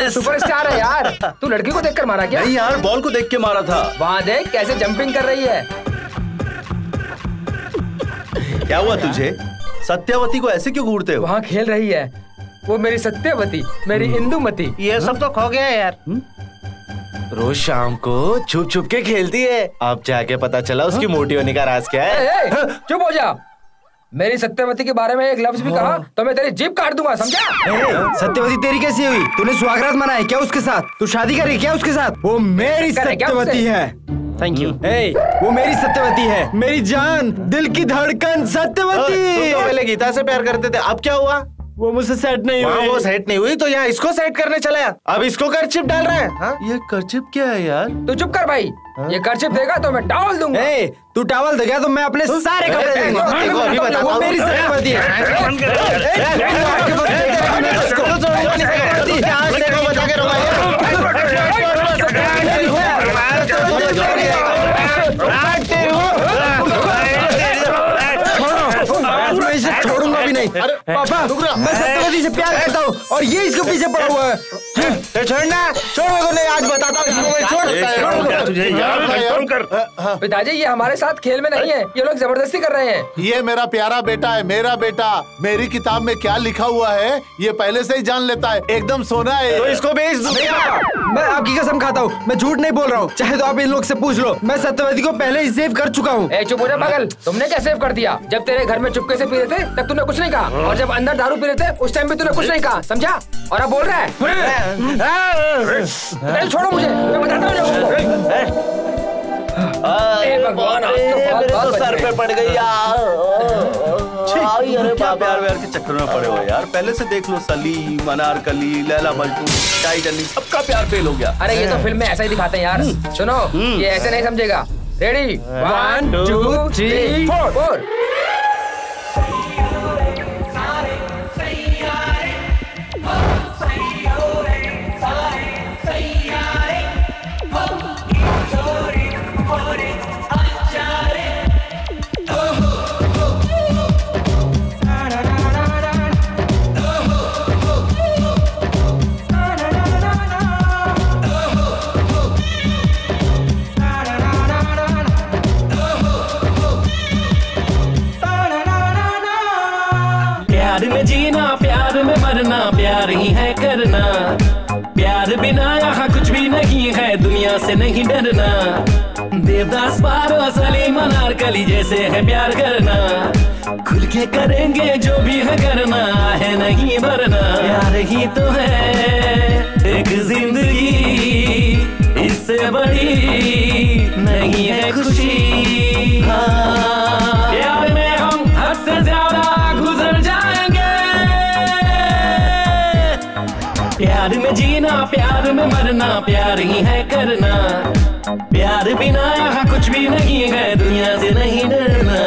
Superstar है यार। तू लड़की को देखकर मारा क्या? नहीं यार, बॉल को देख के मारा था। वहाँ देख कैसे जंपिंग कर रही है। क्या हुआ तुझे? सत्यावती को ऐसे क्यों घूरते हो? वहाँ खेल रही है वो मेरी सत्यावती, मेरी इंदुमती। ये सब तो खो गया यार। रोज शाम को छुप छुप के खेलती है। अब जाके पता चला उसकी मोटी होने का राज क्या है। चुप हो जा। मेरी सत्यवती के बारे में एक लफ्ज भी कहा तो मैं तेरी जीभ काट दूंगा, समझा? सत्यवती तेरी कैसी हुई? तूने सुहागरात मनाए क्या उसके साथ? तू शादी करी क्या उसके साथ? वो मेरी सत्यवती है। Thank you. वो मेरी सत्यवती है, मेरी जान, दिल की धड़कन सत्यवती। तुम तो पहले गीता से प्यार करते थे, अब क्या हुआ? वो मुझसे सेट नहीं हुई। वो सेट नहीं हुई तो यहाँ इसको सेट करने चला। अब इसको कर्चिप डाल रहा है। हाँ? ये कर्चिप क्या है यार? तू चुप कर भाई। ये कर्चिप देगा तो मैं टावल दूंगा। तू टावल देगा तो मैं अपने सारे कपड़े दूंगा। वो मेरी सत्यवती है। छोड़ूंगा भी नहीं। पापा, मैं सत्यवती से प्यार करता हूँ और ये इसके पीछे पड़ा हुआ है। छोड़ना, छोड़ मेरे को नहीं, आज बताता हूँ इसको मैं। पिताजी ये हमारे साथ खेल में नहीं है, ये लोग जबरदस्ती कर रहे हैं। ये मेरा प्यारा बेटा है, मेरा बेटा। मेरी किताब में क्या लिखा हुआ है ये पहले से ही जान लेता है, एकदम सोना है। तो इसको बेच दूंगा। मैं आपकी कसम खाता हूँ, मैं झूठ नहीं बोल रहा हूँ। चाहे तो आप इन लोग से पूछ लो, मैं सत्यवती को पहले ही सेव कर चुका हूँ। चुप हो जा पागल, तुमने क्या सेव कर दिया? जब तेरे घर में चुपके से पी रहे थे तब तूने कुछ नहीं कहा, और जब अंदर दारू पी रहे थे उस टाइम भी तूने कुछ नहीं कहा, समझा? और अब बोल रहा है। छोड़ो मुझे, मैं बताता हूँ भगवान, तो सर पे पड़ गई यार। क्या प्यार व्यार के चक्कर में पड़े हो यार? पहले से देख लो, सलीम, अनारकली, लैला मजनू, टाइटैनिक, सबका प्यार फेल हो गया। अरे ये तो फिल्म में ऐसा ही दिखाते हैं यार। सुनो, ये ऐसे नहीं समझेगा। रेडी? 1 2 3 4। प्यार ही है करना, प्यार बिना यहाँ कुछ भी नहीं है, दुनिया से नहीं डरना। देवदास पारो सलीम अनारकली जैसे है प्यार करना, खुल के करेंगे जो भी है करना, है नहीं मरना। प्यार ही तो है एक जिंदगी, इससे बड़ी नहीं है खुशी। हाँ, प्यार में हम हद से ज्यादा गुजर जाएंगे। प्यार में जीना, प्यार में मरना, प्यार ही है करना, प्यार बिना यहाँ कुछ भी नहीं है, दुनिया से नहीं डरना।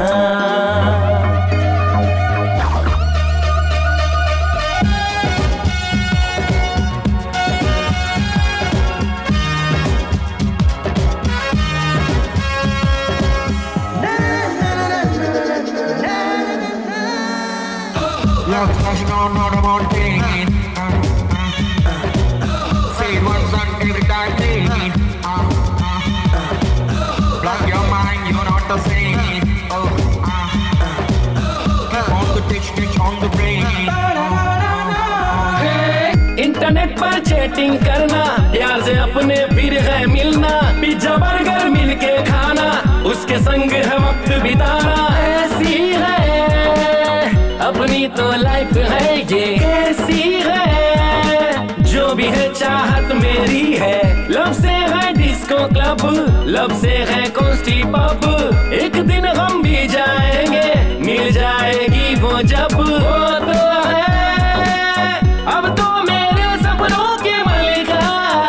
इंटरनेट पर चैटिंग करना, प्यार से अपने फिर है मिलना, पिज्जा बर्गर मिलके खाना, उसके संग है वक्त बिताना। ऐसी है अपनी तो लाइफ है ये, कैसी है जो भी है चाहत मेरी है। लब से है डिस्को क्लब, लब से है कॉन्स्टी पब, एक दिन हम भी जाएंगे, मिल जाएगी वो जब। वो तो है अब तो मेरे सपनों की मलिका,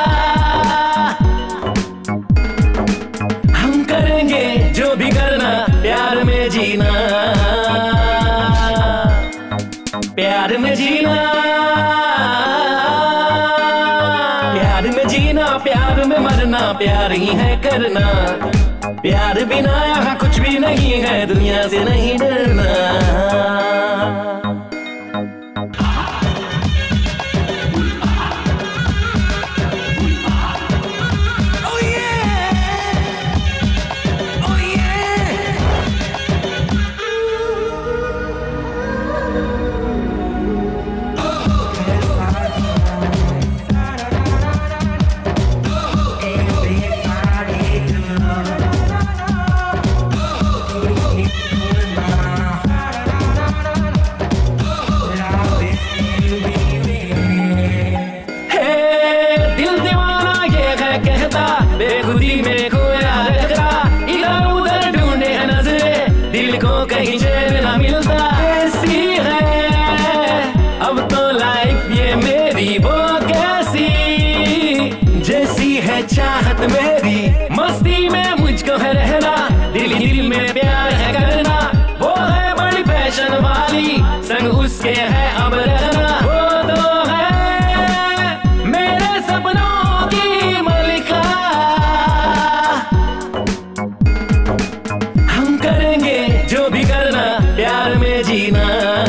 हम करेंगे जो भी करना, प्यार में जीना, प्यार में जीना, प्यार में जीना, प्यार में मरना, प्यार ही है करना, प्यार बिना यहाँ कुछ भी नहीं है, दुनिया से नहीं डरना। जिसके है अब रहना, वो तो है मेरे सपनों की मलिका। हम करेंगे जो भी करना, प्यार में जीना,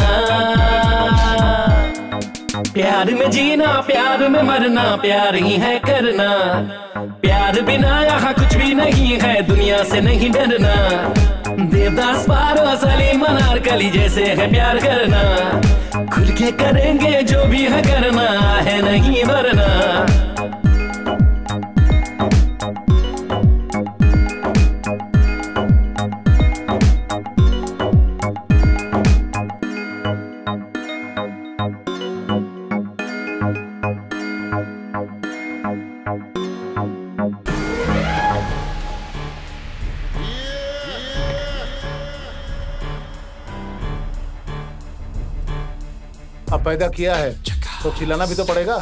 प्यार में जीना, प्यार में मरना, प्यार ही है करना। प्यार बिना यहाँ कुछ भी नहीं है, दुनिया से नहीं डरना। देवदास पारो सलीम अनारकली जैसे है प्यार करना। खुल के करेंगे जो भी है करना, है नहीं वरना। अब पैदा किया है तो खिलाना भी तो पड़ेगा।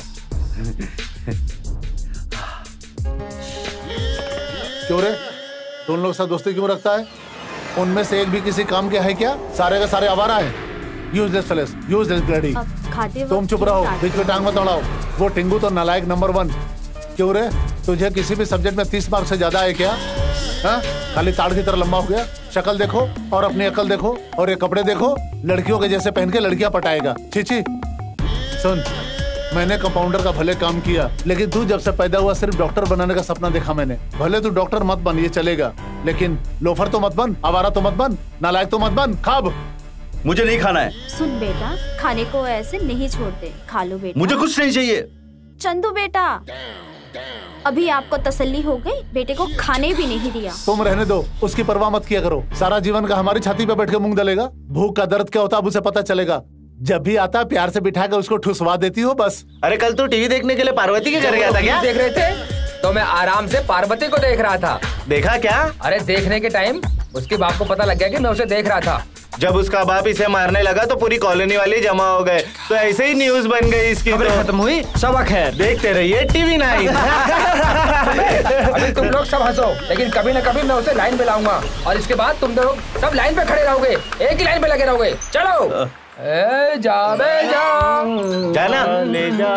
क्यों रे, तुम लोग साथ दोस्ती क्यों रखता है? उनमें से एक भी किसी काम के है क्या? सारे के सारे आवारा है। Useless fellows, useless bloody. तुम चुप रहो, बीच में टांग मत अड़ाओ। वो टिंगू तो नालायक नंबर 1। क्यों रे, तुझे किसी भी सब्जेक्ट में 30 मार्क्स से ज्यादा है क्या? हाँ, खाली ताड़ की तरह लंबा हो गया। शक्ल देखो और अपनी अकल देखो, और ये कपड़े देखो, लड़कियों के जैसे पहन के लड़कियां पटाएगा। छी। सुन, मैंने कंपाउंडर का भले काम किया, लेकिन तू जब से पैदा हुआ सिर्फ डॉक्टर बनाने का सपना देखा मैंने। भले तू डॉक्टर मत बन, ये चलेगा, लेकिन लोफर तो मत बन, आवारा तो मत बन, नालायक तो मत बन। खाब मुझे नहीं खाना है। सुन बेटा, खाने को ऐसे नहीं छोड़ते, खा लो बेटा। मुझे कुछ नहीं चाहिए। चंदू बेटा, अभी आपको तसल्ली हो गई? बेटे को खाने भी नहीं दिया। तुम रहने दो, उसकी परवाह मत किया करो। सारा जीवन का हमारी छाती पे बैठ के मूंग दलेगा। भूख का दर्द क्या होता है अब उसे पता चलेगा। जब भी आता है प्यार से बिठा कर उसको ठुसवा देती हो बस। अरे कल तू टीवी देखने के लिए पार्वती के घर गया था क्या? देख रहे थे तो मैं आराम से पार्वती को देख रहा था। देखा क्या? अरे देखने के टाइम उसके बाप को पता लग गया कि मैं उसे देख रहा था। जब उसका बाप इसे मारने लगा तो पूरी कॉलोनी वाले जमा हो गए, तो ऐसे ही न्यूज बन गई इसकी। खबरें खत्म हुई, सब खैर। देखते रहिए टीवी 9। अभी तुम लोग सब हंसो, लेकिन कभी न कभी मैं उसे लाइन पे लाऊंगा, और इसके बाद तुम लोग सब लाइन पे खड़े रहोगे, एक ही लाइन पे लगे रहोगे। चलो ए जा बे जा, जाना ले जा।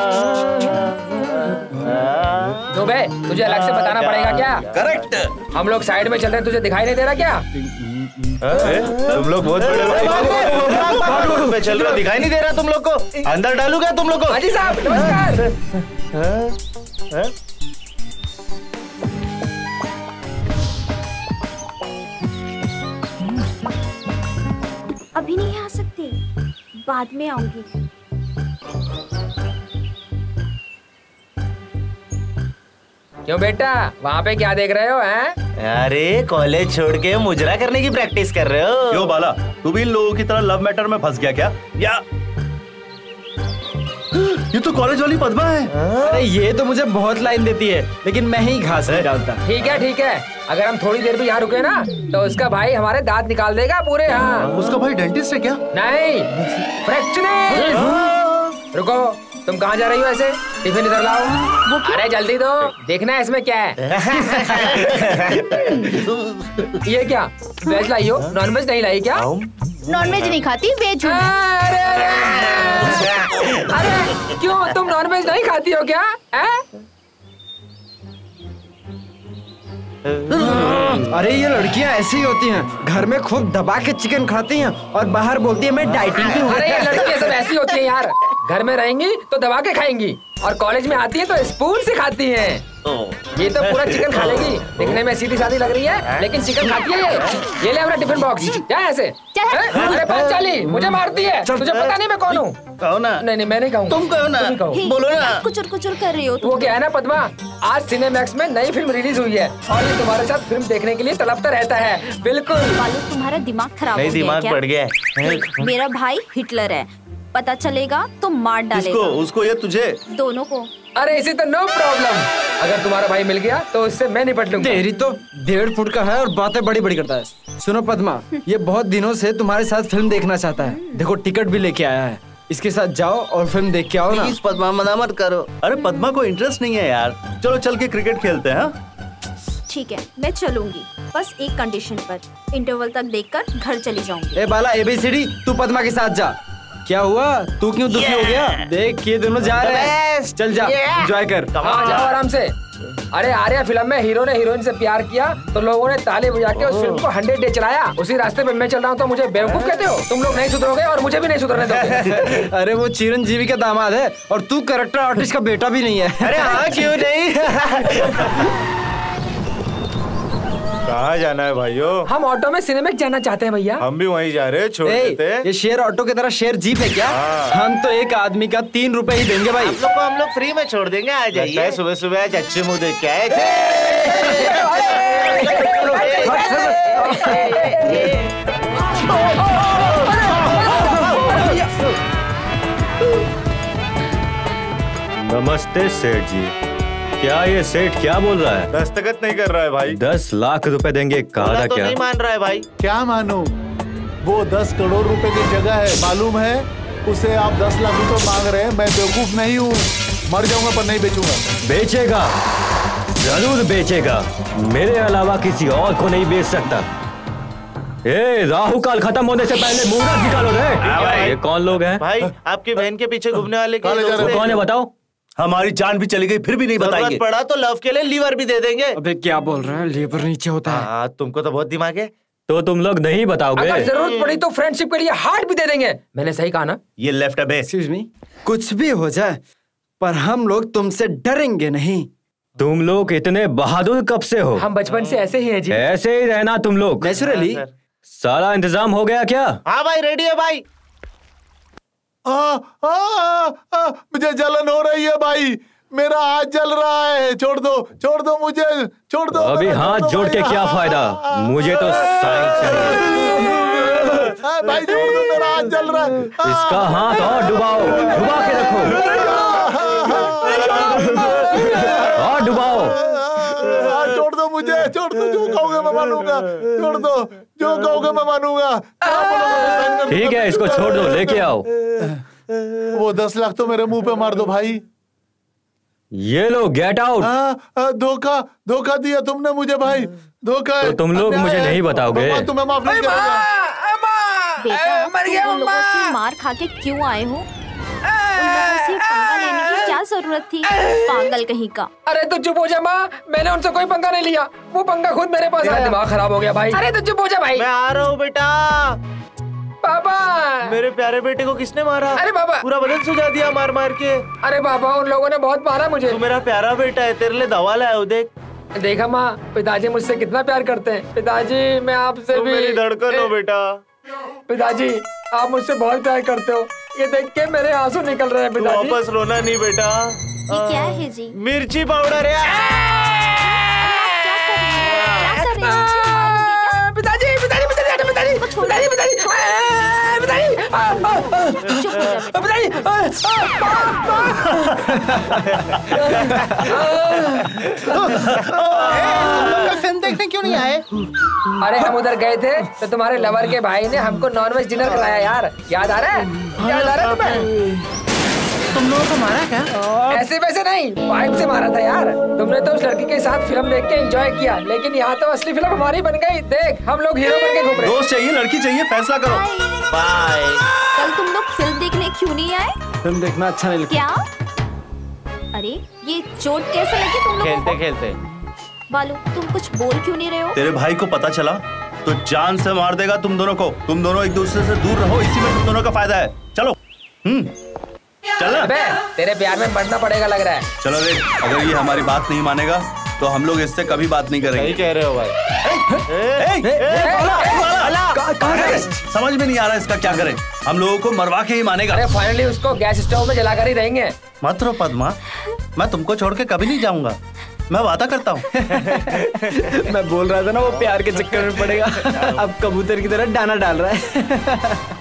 दुबे, तुझे अलग से बताना पड़ेगा क्या? करेक्ट। हम लोग साइड में चल रहे हैं, तुझे दिखाई नहीं दे रहा क्या? तुम लोग बहुत बड़े चल रहे हो, दिखाई नहीं दे रहा तुम लोग को? अंदर डालूंगा तुम लोग को। हाजी साहब नमस्कार। अभी नहीं आ सकती, बाद में आऊंगी। क्यों बेटा, वहाँ पे क्या देख रहे हो? हैं? अरे कॉलेज छोड़ के मुजरा करने की प्रैक्टिस कर रहे हो? क्यों बाला, तू भी इन लोगों की तरह लव मैटर में फंस गया क्या? या ये तो कॉलेज वाली पद्मा है। अरे ये तो मुझे बहुत लाइन देती है, लेकिन मैं ही घास नहीं डालता। ठीक है, अगर हम थोड़ी देर भी यहाँ रुके ना तो उसका भाई हमारे दांत निकाल देगा पूरे। हाँ, उसका भाई डेंटिस्ट है क्या? नहीं, फ्रैक्चर। रुको, तुम कहाँ जा रही हो ऐसे? टिफिन इधर लाओ। अरे जल्दी दो, देखना है इसमें क्या है। ये क्या, वेज लाई हो, नॉन वेज नहीं लाई क्या? नॉन वेज नहीं खाती, वेज हूँ। अरे क्यों, तुम नॉन वेज नहीं खाती हो क्या? अरे ये लड़कियां ऐसी ही होती हैं, घर में खूब दबा के चिकन खाती हैं और बाहर बोलती है मैं डाइटिंग पे हूँ। अरे ये लड़कियां सब ऐसी होती हैं यार, घर में रहेंगी तो दबा के खाएंगी, और कॉलेज में आती है तो स्पून से खाती हैं। ये तो पूरा चिकन खा लेगी, दिखने में सीधी सादी लग रही है, लेकिन चिकन खाती है ये ले अपना टिफिन बॉक्स, क्या ऐसे? अरे पंचाली, मुझे मारती है, तुझे पता नहीं मैं कौन हूँ? कहो ना। नहीं मैं नहीं कहूँगा। तुम कहो ना, बोलो ना। कुचुर कर रही हो तुम। वो क्या है ना पद्मा, आज सिनेमैक्स में नई फिल्म रिलीज हुई है और ये तुम्हारे साथ फिल्म देखने के लिए तड़पता रहता है। बिल्कुल। बालू, तुम्हारा दिमाग खराब हो गया दिमाग क्या? पड़ गया। मेरा भाई हिटलर है, पता चलेगा तो मार डालेगा। उसको या तुझे? दोनों को। अरे इसे तो नो प्रॉब्लम, अगर तुम्हारा भाई मिल गया तो उससे मैं निपट लूंगा। तेरी तो 1.5 फुट का है और बातें बड़ी बड़ी करता है। सुनो पद्मा, ये बहुत दिनों से तुम्हारे साथ फिल्म देखना चाहता है, देखो टिकट भी लेके आया है, इसके साथ जाओ और फिल्म देख के आओ ना। प्लीज पद्मा, मना मत करो। अरे पद्मा को इंटरेस्ट नहीं है यार, चलो चल के क्रिकेट खेलते हैं। ठीक है, मैं चलूंगी, बस एक कंडीशन पर, इंटरवल तक देखकर घर चली जाऊंगी। ए बाला ABCD, तू पद्मा के साथ जा। क्या हुआ? तू क्यों दुखी हो गया? देख ये दोनों जा रहे हैं। चल जा, एंजॉय कर। हाँ जाओ आराम से। अरे आर्या फिल्म में हीरो ने हीरोइन से प्यार किया तो लोगों ने ताली बजा के उस फिल्म को 100 डे चलाया। उसी रास्ते पे मैं चल रहा हूँ तो मुझे बेवकूफ कहते हो? तुम लोग नहीं सुधरोगे और मुझे भी नहीं सुधरने दोगे। अरे वो चिरंजीवी का दामाद है और तू कैरेक्टर आर्टिस्ट का बेटा भी नहीं है। अरे हाँ क्यों नहीं। कहाँ जाना है भाइयों? हम ऑटो में सिनेमा जाना चाहते हैं भैया। हम भी वहीं जा रहे हैं, छोड़ देते हैं। ये शेयर ऑटो की तरह शेयर जीप है क्या? हम तो एक आदमी का 3 रुपए ही देंगे भाई। हम लोग फ्री में छोड़ देंगे, आ जाइए। सुबह सुबह आज अच्छे मुँह देख के आए थे। नमस्ते सेठ जी। क्या ये सेठ क्या बोल रहा है? दस्तखत नहीं कर रहा है भाई। 10 लाख रुपए देंगे कहा था। तो क्या नहीं मान रहा है भाई? क्या मानूं? वो 10 करोड़ रुपए की जगह है, मालूम है? उसे आप 10 लाख रुपए मांग रहे हैं। मैं बेवकूफ नहीं हूँ, मर जाऊंगा पर नहीं बेचूंगा। बेचेगा, जरूर बेचेगा। मेरे अलावा किसी और को नहीं बेच सकता। राहु काल खत्म होने से पहले मुहूर्त निकालो रे। ये कौन लोग हैं? भाई आपकी बहन के पीछे घूमने वाले कौन है बताओ? हमारी जान भी चली गई फिर भी नहीं बताएंगे। पड़ा तो लव के लिए लीवर भी दे देंगे। अबे क्या बोल रहा है? लीवर नीचे होता है। हाँ तुमको तो बहुत दिमाग है। तो तुम लोग नहीं बताओगे? अगर जरूरत पड़ी तो फ्रेंडशिप के लिए हार्ट भी दे देंगे। मैंने सही कहा ना? ये लेफ्ट है। एक्सक्यूज मी, कुछ भी हो जाए पर हम लोग तुमसे डरेंगे नहीं। तुम लोग इतने बहादुर कब से हो? हम बचपन से ऐसे ही हैं जी। ऐसे ही रहना तुम लोग। नेचुरली। सारा इंतजाम हो गया क्या? हाँ भाई रेडी है भाई। मुझे जलन हो रही है भाई, मेरा हाथ जल रहा है। छोड़ दो मुझे, छोड़ दो। अभी हाथ जोड़ के क्या फायदा? मुझे तो साइन चाहिए। भाई छोड़ दो, मेरा हाथ जल रहा है। इसका हाथ और डुबाओ, डुबा के रखो और डुबाओ। छोड़ दो मुझे, छोड़ दो। जो कहोगे मैं मानूंगा। छोड़ दो, जो कहोगे मैं मानूंगा। ठीक है इसको छोड़ दो, लेके आओ। वो 10 लाख तो मेरे मुंह पे मार दो भाई। ये लो गेट आउट। धोखा दिया तुमने मुझे भाई, धोखा। तो तुम लोग मुझे नहीं बताओगे? तुम्हें माफ नहीं करूंगा। बेटा तुम लोगों से मार खा के क्यों आए हो? उन लोगों से पंगा लेने की क्या जरूरत थी? पागल कहीं का। अरे तो चुप हो जा माँ, मैंने उनसे कोई पंगा नहीं लिया। वो पंगा खुद मेरे पास आया। दिमाग खराब हो गया भाई। अरे तो चुप हो जा भाई। मैं आ रहा हूँ बेटा। पापा मेरे प्यारे बेटे को किसने मारा? अरे बाबा, पूरा बदन सुझा दिया मार मार के। अरे बाबा उन लोगों ने बहुत मारा मुझे। तू मेरा प्यारा बेटा है, तेरे लिए दवा लाया हूँ। देखा माँ, पिताजी मुझसे कितना प्यार करते हैं। पिताजी मैं आपसे भी। मेरी धड़कन हो बेटा। पिताजी आप मुझसे बहुत प्यार करते हो। ये देख के मेरे आंसू निकल रहे हैं पिताजी। वापस रोना नहीं बेटा। ये क्या है जी? मिर्ची पाउडर है। पिताजी पिताजी पिताजी पिताजी पिताजी पिताजी फिल्म देखने क्यों नहीं आए? अरे हम उधर गए थे तो तुम्हारे लवर के भाई ने हमको नॉनवेज डिनर कराया यार। याद आ रहा है? याद आ रहा है तुम्हें? तुम लोगों को मारा क्या? ऐसे वैसे नहीं, पाइप से मारा था यार। तुमने तो उस लड़की के साथ फिल्म देख के एंजॉय किया, लेकिन यहाँ तो असली फिल्म हमारी बन गई। देख हम लोग हीरो बन के घूम रहे। दोस्त चाहिए, लड़की चाहिए, फैसला करो। बाय। कल तुम लोग फिल्म देखने क्यों नहीं आए? फिल्म देखना अच्छा नहीं लगता क्या? अरे ये चोट कैसे लगी तुम लोगों को? खेलते खेलते। बालू तुम कुछ बोल क्यों नहीं रहे हो? तेरे भाई को पता चला तो जान से मार देगा तुम दोनों को। तुम दोनों एक दूसरे से दूर रहो, इसी में तुम दोनों का फायदा है। चलो चल। अबे तेरे प्यार में बढ़ना पड़ेगा लग रहा है। चलो रे, अगर ये हमारी बात नहीं मानेगा तो हम लोग इससे कभी बात नहीं करेंगे। सही कह रहे हो भाई। समझ में नहीं आ रहा इसका क्या करें। हम लोगों को मरवा के ही मानेगा। अरे फाइनली उसको गैस स्टोव में जलाकर ही रहेंगे। मत रो पद्मा, मैं तुमको छोड़ के कभी नहीं जाऊंगा, मैं वादा करता हूँ। मैं बोल रहा था ना वो प्यार के चक्कर में पड़ेगा। अब कबूतर की तरह दाना डाल रहा है।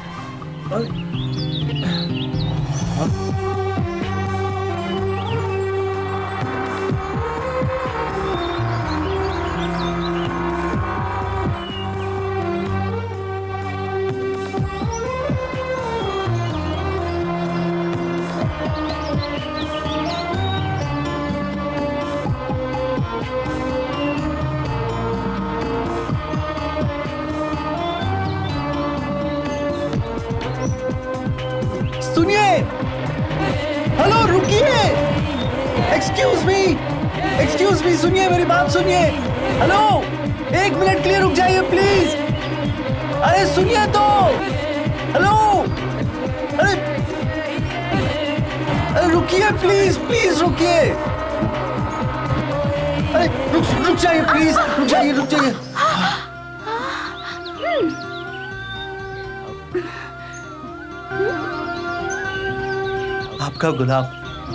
सुनिए, हेलो रुकिए, एक्सक्यूज मी, सुनिए मेरी बात सुनिए, हेलो 1 मिनट के लिए रुक जाइए प्लीज, अरे सुनिए तो, हेलो, अरे रुकिए प्लीज रुकिए, अरे रुक जाइए प्लीज, रुक जाइए। आपका गुलाब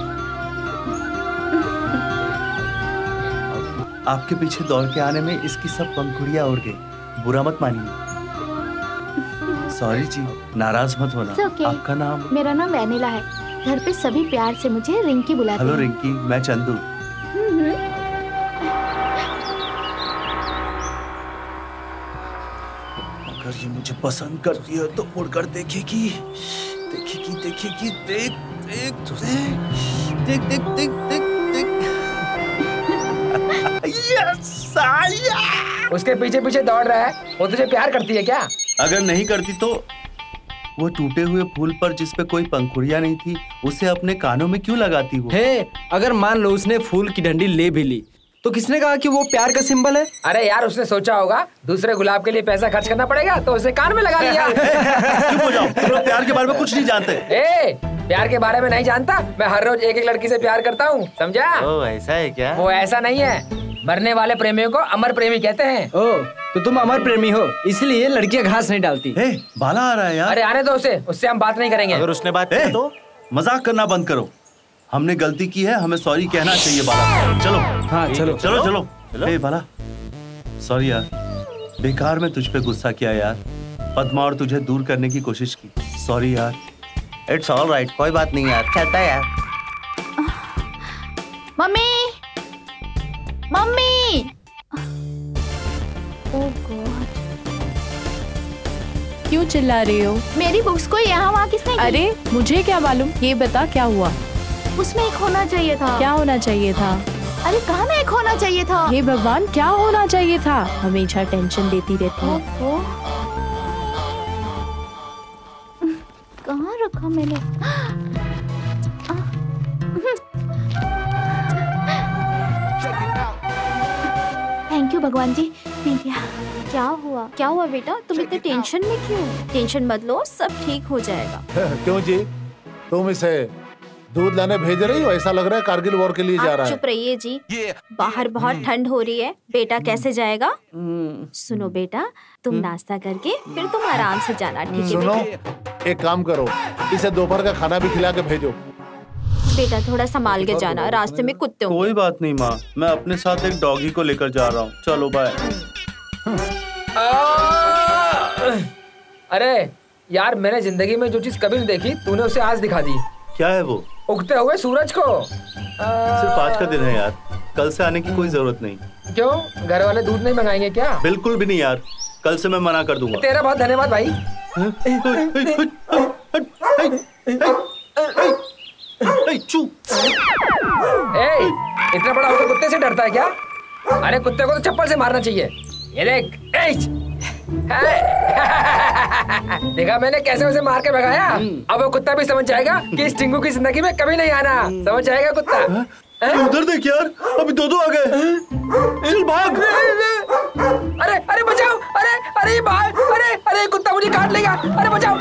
आपके पीछे दौड़ के आने में इसकी सब पंखुड़ियां उड़ गई, बुरा मत मानिए। सॉरी जी, नाराज मत होना। okay. आपका नाम? मेरा नाम वैनिला है, घर पे सभी प्यार से मुझे रिंकी बुलाते हैं। हेलो रिंकी, मैं चंदू। अगर ये मुझे पसंद करती है तो मुड़कर देखेगी, उसके पीछे पीछे दौड़ रहा है, वो तुझे प्यार करती है क्या? अगर नहीं करती तो वो टूटे हुए फूल पर जिस पे कोई पंखुड़ियां नहीं थी उसे अपने कानों में क्यों लगाती वो? अगर मान लो उसने फूल की डंडी ले भी ली तो किसने कहा कि वो प्यार का सिंबल है? अरे यार, उसने सोचा होगा दूसरे गुलाब के लिए पैसा खर्च करना पड़ेगा तो उसने कान में लगा लिया। चुप हो जाओ, तुम लोग प्यार के बारे में कुछ नहीं जानते। प्यार के बारे में नहीं जानता? मैं हर रोज एक लड़की से प्यार करता हूँ, समझा? ओ ऐसा है क्या? वो ऐसा नहीं है, मरने वाले प्रेमियों को अमर प्रेमी कहते हैं। तो तुम अमर प्रेमी हो, इसलिए लड़कियां घास नहीं डालती। बाला आ रहा है यार। अरे आने दो उसे, उससे हम बात नहीं करेंगे। अगर उसने बात की तो मजाक करना बंद करो। हमने गलती की है, हमें सॉरी कहना चाहिए बाला। चलो हाँ चलो। ए बाला, सॉरी यार, बेकार में तुझ पे गुस्सा किया यार। पद्मा और तुझे दूर करने की कोशिश की, सॉरी यार। इट्स ऑल राइट, कोई बात नहीं यार, चलता है यार। मम्मी ओह गॉड, क्यों चिल्ला रही हो? मेरी बुक्स को यहाँ वहाँ किसने? अरे मुझे क्या मालूम, ये बता क्या हुआ? उसमें एक होना चाहिए था। क्या होना चाहिए था? अरे कहाँ में एक होना चाहिए था? हे भगवान, क्या होना चाहिए था? हमेशा टेंशन देती रहती है। कहाँ रखा मैंने? थैंक यू भगवान जी, थैंक यू। क्या हुआ बेटा, तुम इतने टेंशन में क्यों? टेंशन मत लो, सब ठीक हो जाएगा। क्यों जी, तुम इसे दूध लाने भेज रही हो? ऐसा लग रहा है कारगिल वॉर के लिए जा रहा है। चुप रहिए जी, बाहर बहुत ठंड हो रही है, बेटा कैसे जाएगा? सुनो बेटा, तुम नाश्ता करके फिर तुम आराम से जाना, ठीक है? सुनो, एक काम करो, इसे दोपहर का खाना भी खिला के भेजो। बेटा थोड़ा संभाल के जाना, रास्ते में कुत्ते होंगे। कोई बात नहीं माँ, मैं अपने साथ एक डॉगी को लेकर जा रहा हूँ। चलो बाय। अरे यार, मैंने जिंदगी में जो चीज कभी नहीं देखी, तूने उसे आज दिखा दी। क्या है वो? उगते हुए सूरज को। सिर्फ आज का दिन है यार, कल से आने की कोई जरूरत नहीं। क्यों, घर वाले दूध नहीं मंगाएंगे क्या? बिल्कुल भी नहीं यार, कल से मैं मना कर दूंगा। तेरा बहुत धन्यवाद भाई। इतना बड़ा होकर कुत्ते से डरता है क्या? अरे कुत्ते को तो चप्पल से मारना चाहिए। ये देख, देखा मैंने कैसे उसे मार के भगाया। अब वो कुत्ता भी समझ जाएगा कि इस टिंगू की जिंदगी में कभी नहीं आना। समझ जाएगा कुत्ता। उधर देख यार, अभी दो आ गए। चल भाग। अरे बचाओ, अरे भाग, अरे कुत्ता मुझे काट लेगा, अरे बचाओ।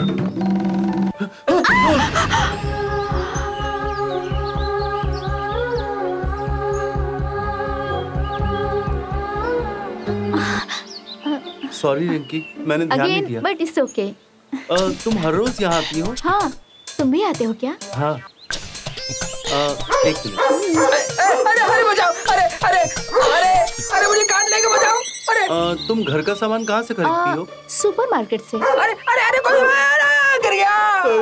सॉरी रिंकी, मैंने ध्यान नहीं दिया। But it's okay. तुम हर रोज यहाँ आती हो? हाँ, तुम भी आते हो क्या? हाँ। एक मिनट। अरे बचाओ, अरे मुझे काट लेगा, बचाओ। अरे तुम घर का सामान कहाँ से खरीदती हो? सुपरमार्केट से। अरे कोई गिर गया।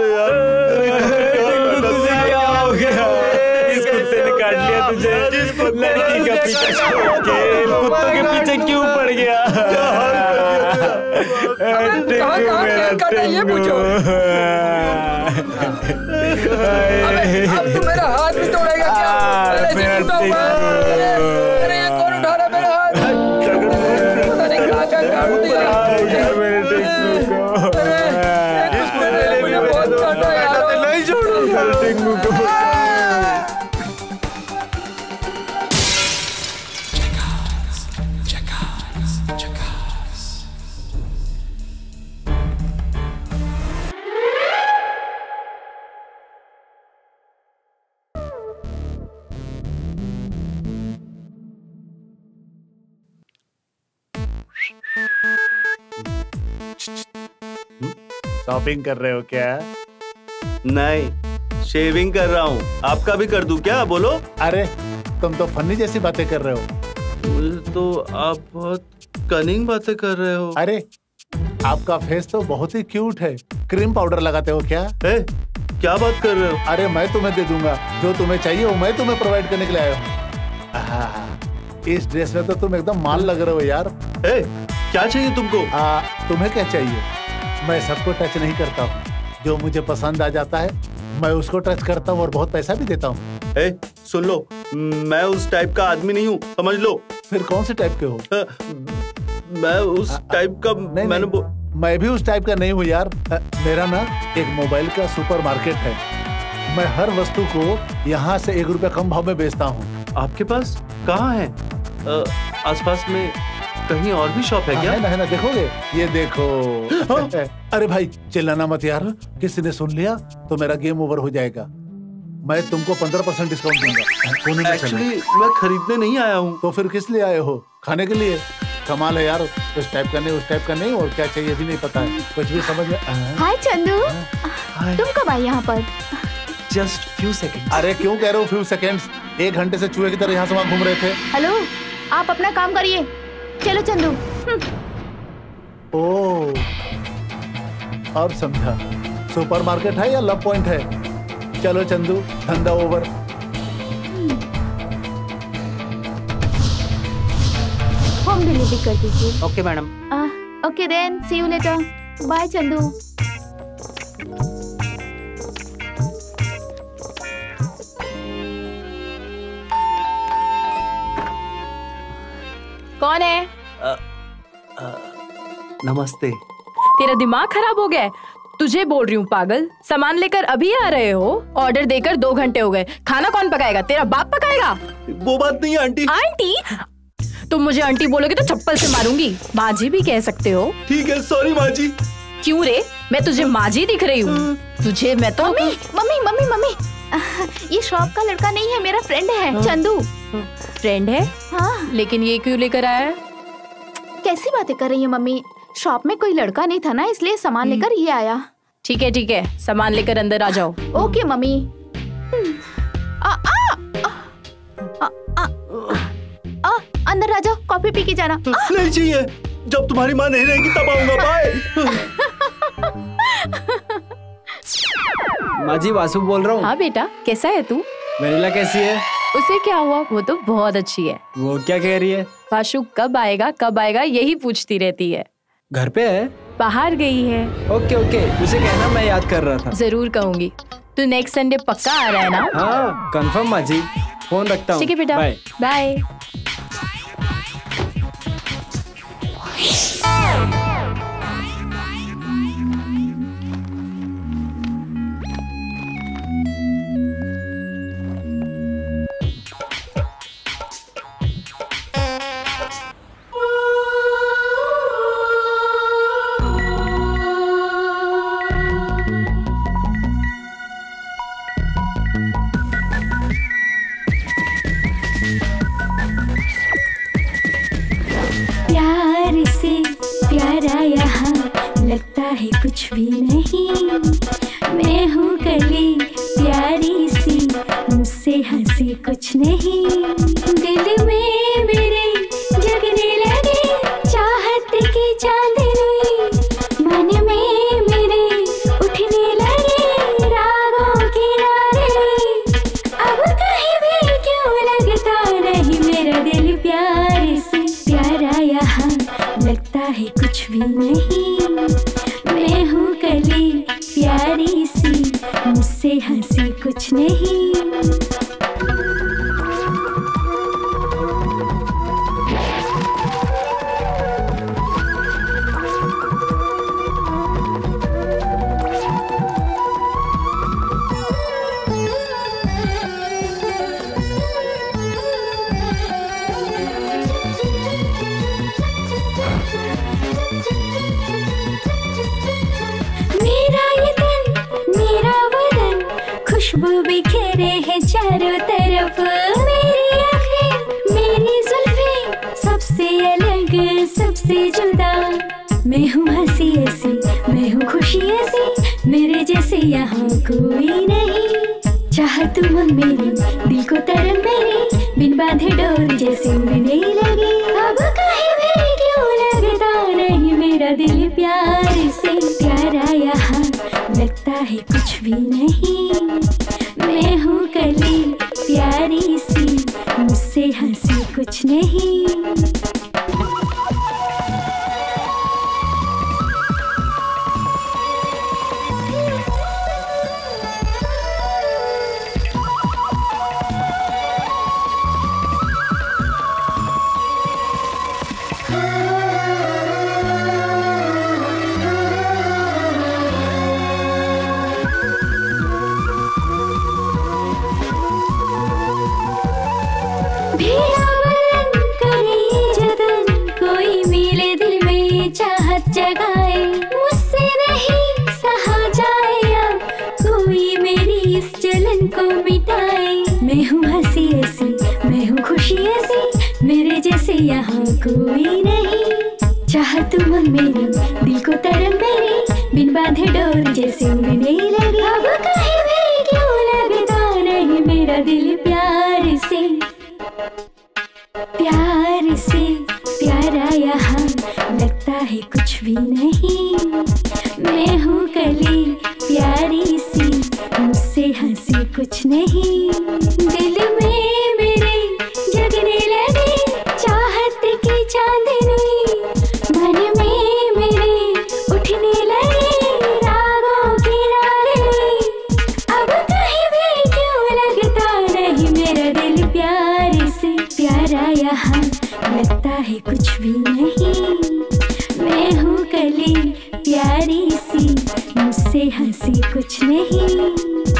क्या हो गया? इस कुत्ते ने काट लिया तुझे। लड़की का पीछा छोड़ के कुत्तों के पीछे क्यों पड़ गया? ये पूछो। अब तो मेरा हाथ भी तोड़ेगा क्या? अरे ये कौन उठा रहा मेरा हाथ? पता नहीं कहाँ काट दिया। मुझे बहुत काटा यार। शॉपिंग कर रहे हो क्या? नहीं, शेविंग कर रहा हूँ। आपका भी कर दूं क्या? बोलो। अरे तुम तो फनी जैसी बातें कर रहे हो। मुझे तो आप बहुत कनिंग बातें कर रहे हो। अरे आपका फेस तो बहुत ही क्यूट है। क्रीम पाउडर लगाते हो क्या? क्या बात कर रहे हो? अरे मैं तुम्हें दे दूंगा जो तुम्हें चाहिए वो मैं तुम्हें प्रोवाइड करने के लिए आया हूँ। इस ड्रेस में तो तुम एकदम माल लग रहे हो यार। क्या चाहिए तुमको? तुम्हें क्या चाहिए? मैं सबको टच नहीं करता हूँ, जो मुझे पसंद आ जाता है मैं उसको टच करता हूँ और बहुत पैसा भी देता हूँ। सुन लो, मैं उस टाइप का आदमी नहीं हूँ, समझ लो। फिर कौन से टाइप के हो? मैं उस टाइप का मैं भी उस टाइप का नहीं हूँ यार। मेरा ना एक मोबाइल का सुपर मार्केट है। मैं हर वस्तु को यहाँ से 1 रुपया कम भाव में बेचता हूँ। आपके पास कहाँ है? आसपास में कहीं और भी शॉप है क्या? है ना, देखोगे? ये देखो। अरे भाई चिल्लाना मत यार, किसी ने सुन लिया तो मेरा गेम ओवर हो जाएगा। मैं तुमको 15% डिस्काउंट दूंगा। एक्चुअली मैं खरीदने नहीं आया हूँ। तो फिर किस लिए आए हो? खाने के लिए? कमाल है यार, उस टाइप का नहीं, उस टाइप का नहीं, और क्या चाहिए भी नहीं पता है, कुछ भी समझ में। हाय चंदू, तुम कब आए यहाँ पर? Just few seconds. अरे क्यों कह रहे हो फ्यू सेकंड्स? 1 घंटे से चूहे की तरह यहाँ से वहाँ घूम रहे थे। हेलो, आप अपना काम करिए। चलो चंदू। ओह, अब समझा। सुपरमार्केट है या लव पॉइंट है? चलो चंदू, धंधा ओवर। होम डिलीवरी कर दीजिए। Okay madam. Okay then, see you later. Bye Chandu. कौन है? नमस्ते। तेरा दिमाग खराब हो गया है? तुझे बोल रही हूँ पागल, सामान लेकर अभी आ रहे हो? ऑर्डर देकर 2 घंटे हो गए। खाना कौन पकाएगा? तेरा बाप पकाएगा? वो बात नहीं है आंटी। आंटी? तुम मुझे आंटी बोलोगे तो चप्पल से मारूंगी। माँ जी भी कह सकते हो। ठीक है, सॉरी माँ जी। क्यों रे, मैं तुझे माँ जी दिख रही हूँ? तुझे मैं तो मम्मी मम्मी मम्मी मम्मी, ये शॉप का लड़का नहीं है, मेरा फ्रेंड है चंदू। फ्रेंड है? हाँ। लेकिन ये क्यों लेकर आया है? कैसी बातें कर रही है मम्मी? शॉप में कोई लड़का नहीं था ना, इसलिए सामान लेकर ये आया। ठीक है, सामान लेकर अंदर आ जाओ। Okay mummy. अंदर आ जाओ, कॉफी पी के जाना। नहीं चाहिए, जब तुम्हारी माँ नहीं रहेगी तब आऊंगा। बाय। माँ जी, वासु बोल रहा हूँ। हाँ बेटा, कैसा है तू? वेनिला कैसी है? उसे क्या हुआ? वो तो बहुत अच्छी है। वो क्या कह रही है? वाशु कब आएगा यही पूछती रहती है। घर पे है? बाहर गई है। ओके, उसे कहना मैं याद कर रहा था। जरूर कहूंगी। तू नेक्स्ट संडे पक्का आ रहा है ना? हाँ कंफर्म माँ जी। फोन रखता हूँ। ठीक है बेटा, बाय। कुछ भी नहीं, मैं हूँ कली प्यारी सी, मुझसे हंसी कुछ नहीं। दिल में मेरे जगने लगे चाहत की चांदनी, मन में मेरे उठने लगे रागों की रानी। अब कहीं भी क्यों लगता नहीं मेरा दिल प्यार से प्यारा, यहाँ लगता है कुछ भी नहीं। मैं हूँ कली प्यारी सी, मुझसे हंसी कुछ नहीं। खुशबू बिखेरे है चारों तरफ। मेरी आँखें मेरी जुल्फें सबसे अलग सबसे जुदा। मैं हूँ हंसी ऐसी मैं हूँ खुशी ऐसी, मेरे जैसे यहाँ कोई नहीं। चाह तुम मेरी दिल को तरंग मेरी, बिन बांधे डोर जैसे उड़ने लगी। अब कहीं भी क्यों लगता नहीं मेरा दिल प्यार से। प्यारा यहाँ लगता है कुछ भी नहीं। मैं हूँ कली प्यारी सी, मुझसे हंसी कुछ नहीं। जगाए मुझसे नहीं सहा जाए, कोई मेरी इस जलन को मिटाए। मैं हूँ हंसी ऐसी मैं हूँ खुशी ऐसी, मेरे जैसे यहाँ कोई नहीं। चाह तुम मेरी दिल को तरंग मेरी, बिन बांधे डोर जैसे उड़ने लगी। अब कहीं भी क्यों लगता नहीं मेरा दिल प्यार से। प्यार से प्यारा यहाँ लगता है कुछ भी नहीं। मैं हूँ कली प्यारी सी, मुझसे हंसी कुछ नहीं। दिल में मेरे जगने लगे चाहत की चांदनी, मन में मेरे उठने लगे रागों की रागनी। अब कहीं भी क्यों लगता नहीं मेरा दिल प्यार से। प्यारा यहाँ लगता है कुछ भी नहीं। मैं हूँ कली प्यारी सी, मुझसे हंसी कुछ नहीं।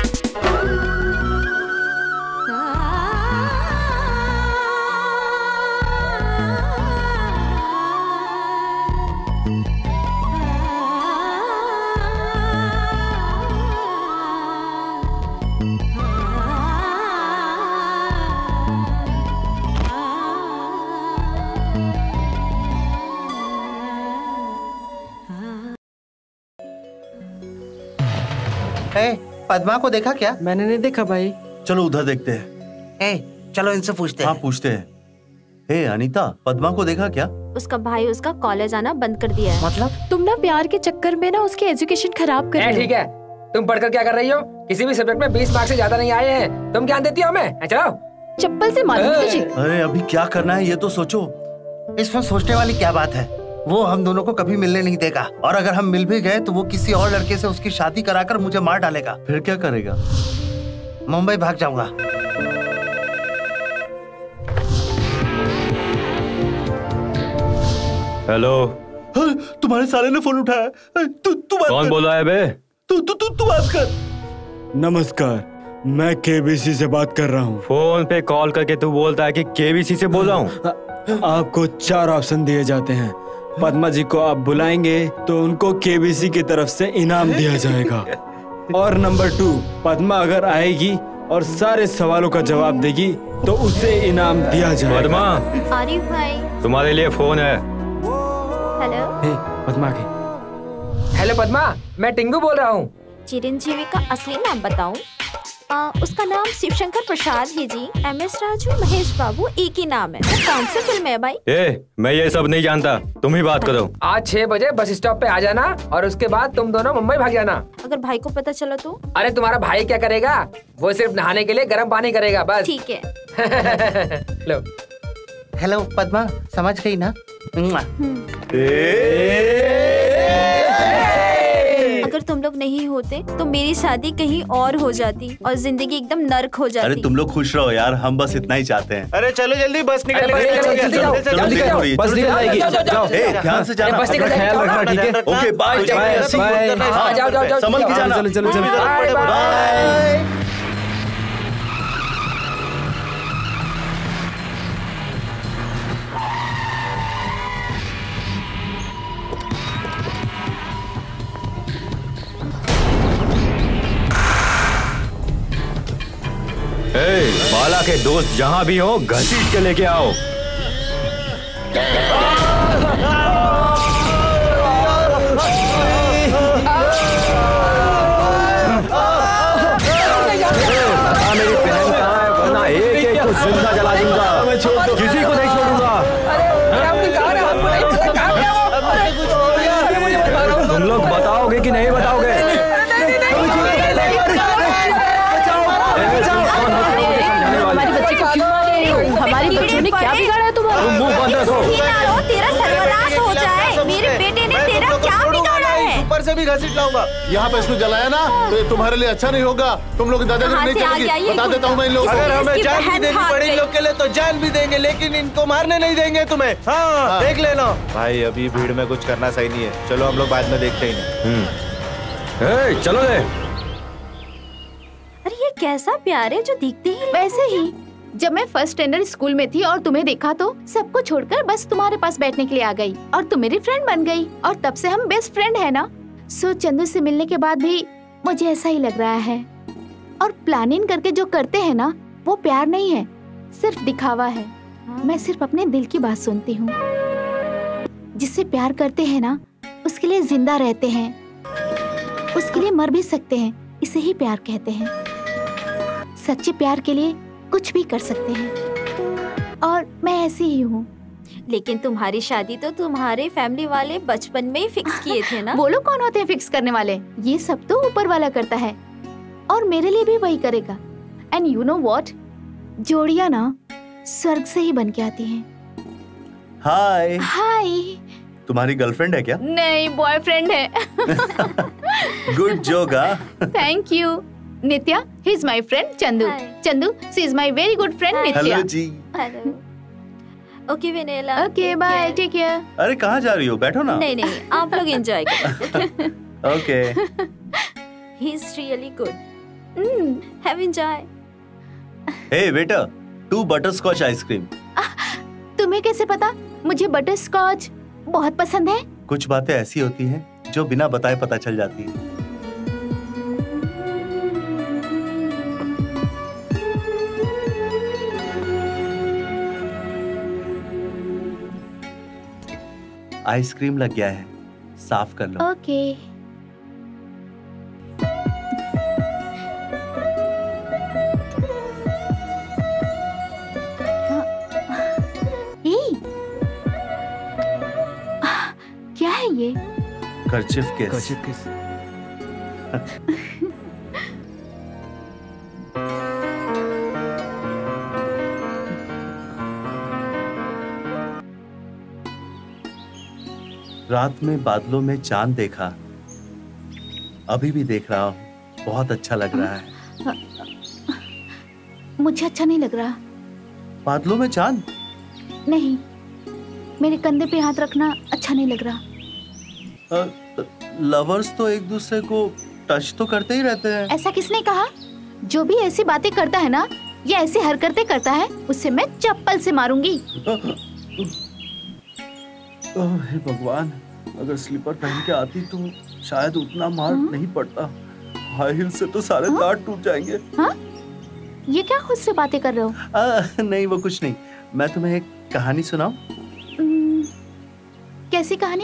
पद्मा को देखा क्या? मैंने नहीं देखा भाई। चलो उधर देखते हैं। चलो इनसे पूछते हैं। हाँ पूछते हैं। हे अनीता, पद्मा को देखा क्या? उसका भाई उसका कॉलेज आना बंद कर दिया है। मतलब? तुम ना प्यार के चक्कर में ना उसकी एजुकेशन खराब कर रहे हो। ठीक है, तुम पढ़कर क्या कर रही हो? किसी भी सब्जेक्ट में 20 मार्क्स से ज्यादा नहीं आए हैं, तुम ज्ञान देती हो हमें? चलो चप्पल से मारूंगी तुझे। अरे अभी क्या करना है ये तो सोचो। इसमें सोचने वाली क्या बात है? वो हम दोनों को कभी मिलने नहीं देगा, और अगर हम मिल भी गए तो वो किसी और लड़के से उसकी शादी कराकर मुझे मार डालेगा। फिर क्या करेगा? मुंबई भाग जाऊंगा। हेलो। तुम्हारे साले ने फोन उठाया। तू बात कौन बोला है बे? तू बात कर। नमस्कार, मैं केबीसी से बात कर रहा हूँ। फोन पे कॉल करके तू बोलता है कि केबीसी से बोल रहा हूँ। आपको 4 ऑप्शन दिए जाते हैं। पद्मा जी को आप बुलाएंगे तो उनको केबीसी की तरफ से इनाम दिया जाएगा। और नंबर 2, पद्मा अगर आएगी और सारे सवालों का जवाब देगी तो उसे इनाम दिया जाएगा। पद्मा, आरिफ भाई तुम्हारे लिए फोन है। हेलो। पद्मा की। हेलो पद्मा, मैं टिंगू बोल रहा हूँ। चिरंजीवी का असली नाम बताऊं? उसका नाम शिवशंकर प्रसाद है जी। MS राजू, महेश बाबू एक ही नाम है। कौन सी फिल्म है भाई? मैं ये सब नहीं जानता, तुम ही बात करो। आज 6 बजे बस स्टॉप पे आ जाना और उसके बाद तुम दोनों मुंबई भाग जाना। अगर भाई को पता चला तो? अरे तुम्हारा भाई क्या करेगा? वो सिर्फ नहाने के लिए गर्म पानी करेगा बस। ठीक है। लो। हेलो पद्मा, समझ गई ना? अगर तुम लोग नहीं होते तो मेरी शादी कहीं और हो जाती और जिंदगी एकदम नर्क हो जाती। अरे तुम लोग खुश रहो यार, हम बस इतना ही चाहते हैं। अरे चलो जल्दी, बस निकल ध्यान से जाना, बस निकल ख्याल रखना, ठीक है? Okay bye. जाओ संभल के जाना। चलो बाय। नेत्या के दोस्त जहाँ भी हो घसीट के लेके आओ। मेरी बहन कहाँ है, वरना एक एक को जिंदा जला दूंगा, किसी को नहीं छोड़ूंगा। तुम लोग बताओगे कि नहीं बताओगे? हमारी बच्ची को क्यों मार रही हो? हमारी बच्ची ने क्या बिगाड़ा है तुम्हारा? तुम मुंह बंद रखो। तेरा सर्वनाश हो जाए। मेरे बेटे ने तेरा क्या बिगाड़ा है? ऊपर से भी घसीट लाऊंगा। यहाँ पे इसको जलाया ना तो तुम्हारे लिए अच्छा नहीं होगा। तुम लोग दादागिरी नहीं चलेगी, बता देता हूँ मैं इन लोगों को। अगर हमें जान भी देनी पड़े इन लोग के लिए तो जान भी देंगे, लेकिन इनको मारने नहीं देंगे तुम्हें। हाँ, देख लेना। भाई अभी भीड़ में कुछ करना सही नहीं है, चलो हम लोग बाद में देखते ही। चलो ले। अरे ये कैसा प्यार है जो दिखते ही। वैसे ही जब मैं फर्स्ट स्टैंडर्ड स्कूल में थी और तुम्हें देखा तो सबको छोड़कर बस तुम्हारे पास बैठने के लिए आ गई और तुम मेरी फ्रेंड बन गई और तब से हम बेस्ट फ्रेंड है ना। सो चंदू से मिलने के बाद भी मुझे ऐसा ही लग रहा है। और प्लानिंग करके जो करते हैं ना वो प्यार नहीं है, सिर्फ दिखावा है। मैं सिर्फ अपने दिल की बात सुनती हूँ। जिससे प्यार करते हैं ना उसके लिए जिंदा रहते हैं, उसके लिए मर भी सकते हैं, इसे ही प्यार कहते हैं। सच्चे प्यार के लिए कुछ भी कर सकते हैं और मैं ऐसी ही हूँ। लेकिन तुम्हारी शादी तो तुम्हारे फैमिली वाले बचपन में ही फिक्स किए थे ना। वो लोग कौन होते हैं फिक्स करने वाले? ये सब तो ऊपर वाला करता है और मेरे लिए भी वही करेगा। एंड यू नो व्हाट, जोड़ियां ना स्वर्ग से ही बन के आती हैं। हाय। हाय। तुम्हारी गर्लफ्रेंड है क्या? नहीं, बॉयफ्रेंड है। गुड जोगा। Thank you Nitya, he is my friend Chandu. Chandu, she is my very good friend Nitya. Hello जी। Hello. Okay Vinela. Okay bye, take care. अरे कहाँ जा रही हो? बैठो ना। नहीं नहीं, आप लोग एंजॉय करो। Okay. He is really good. Have enjoy. Hey बेटा, 2 बटरस्कॉच आइसक्रीम। तुम्हें कैसे पता? मुझे बटर स्कॉच बहुत पसंद है। कुछ बातें ऐसी होती हैं जो बिना बताए पता चल जाती है। आइसक्रीम लग गया है, साफ कर लो। ओके। क्या है ये? कर्चिफ किस। रात में बादलों में चांद देखा, अभी भी देख रहा हूँ, बहुत अच्छा लग रहा है। मुझे अच्छा नहीं लग रहा। बादलों में चांद? नहीं, मेरे कंधे पे हाथ रखना अच्छा नहीं लग रहा। लवर्स तो एक दूसरे को टच तो करते ही रहते हैं। ऐसा किसने कहा? जो भी ऐसी बातें करता है ना या ऐसी हरकतें करता है उससे मैं चप्पल से मारूंगी। हे भगवान, अगर स्लीपर पहन के आती तो शायद उतना मार नहीं पड़ता। हाई हील से तो सारे दांत टूट जाएंगे। हाँ? ये क्या खुद से बातें कर रहे हो? नहीं, वो कुछ नहीं। मैं तुम्हें एक कहानी सुनाऊं? कैसी कहानी?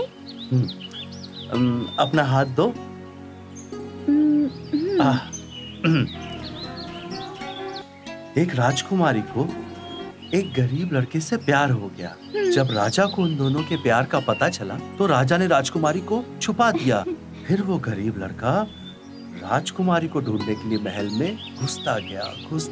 अपना हाथ दो। एक राजकुमारी को एक गरीब लड़के से प्यार हो गया। जब राजा को उन दोनों के प्यार का पता चला तो राजा ने राजकुमारी को छुपा दिया। फिर वो गरीब लड़का राजकुमारी को ढूंढने के लिए महल में घुसता गया।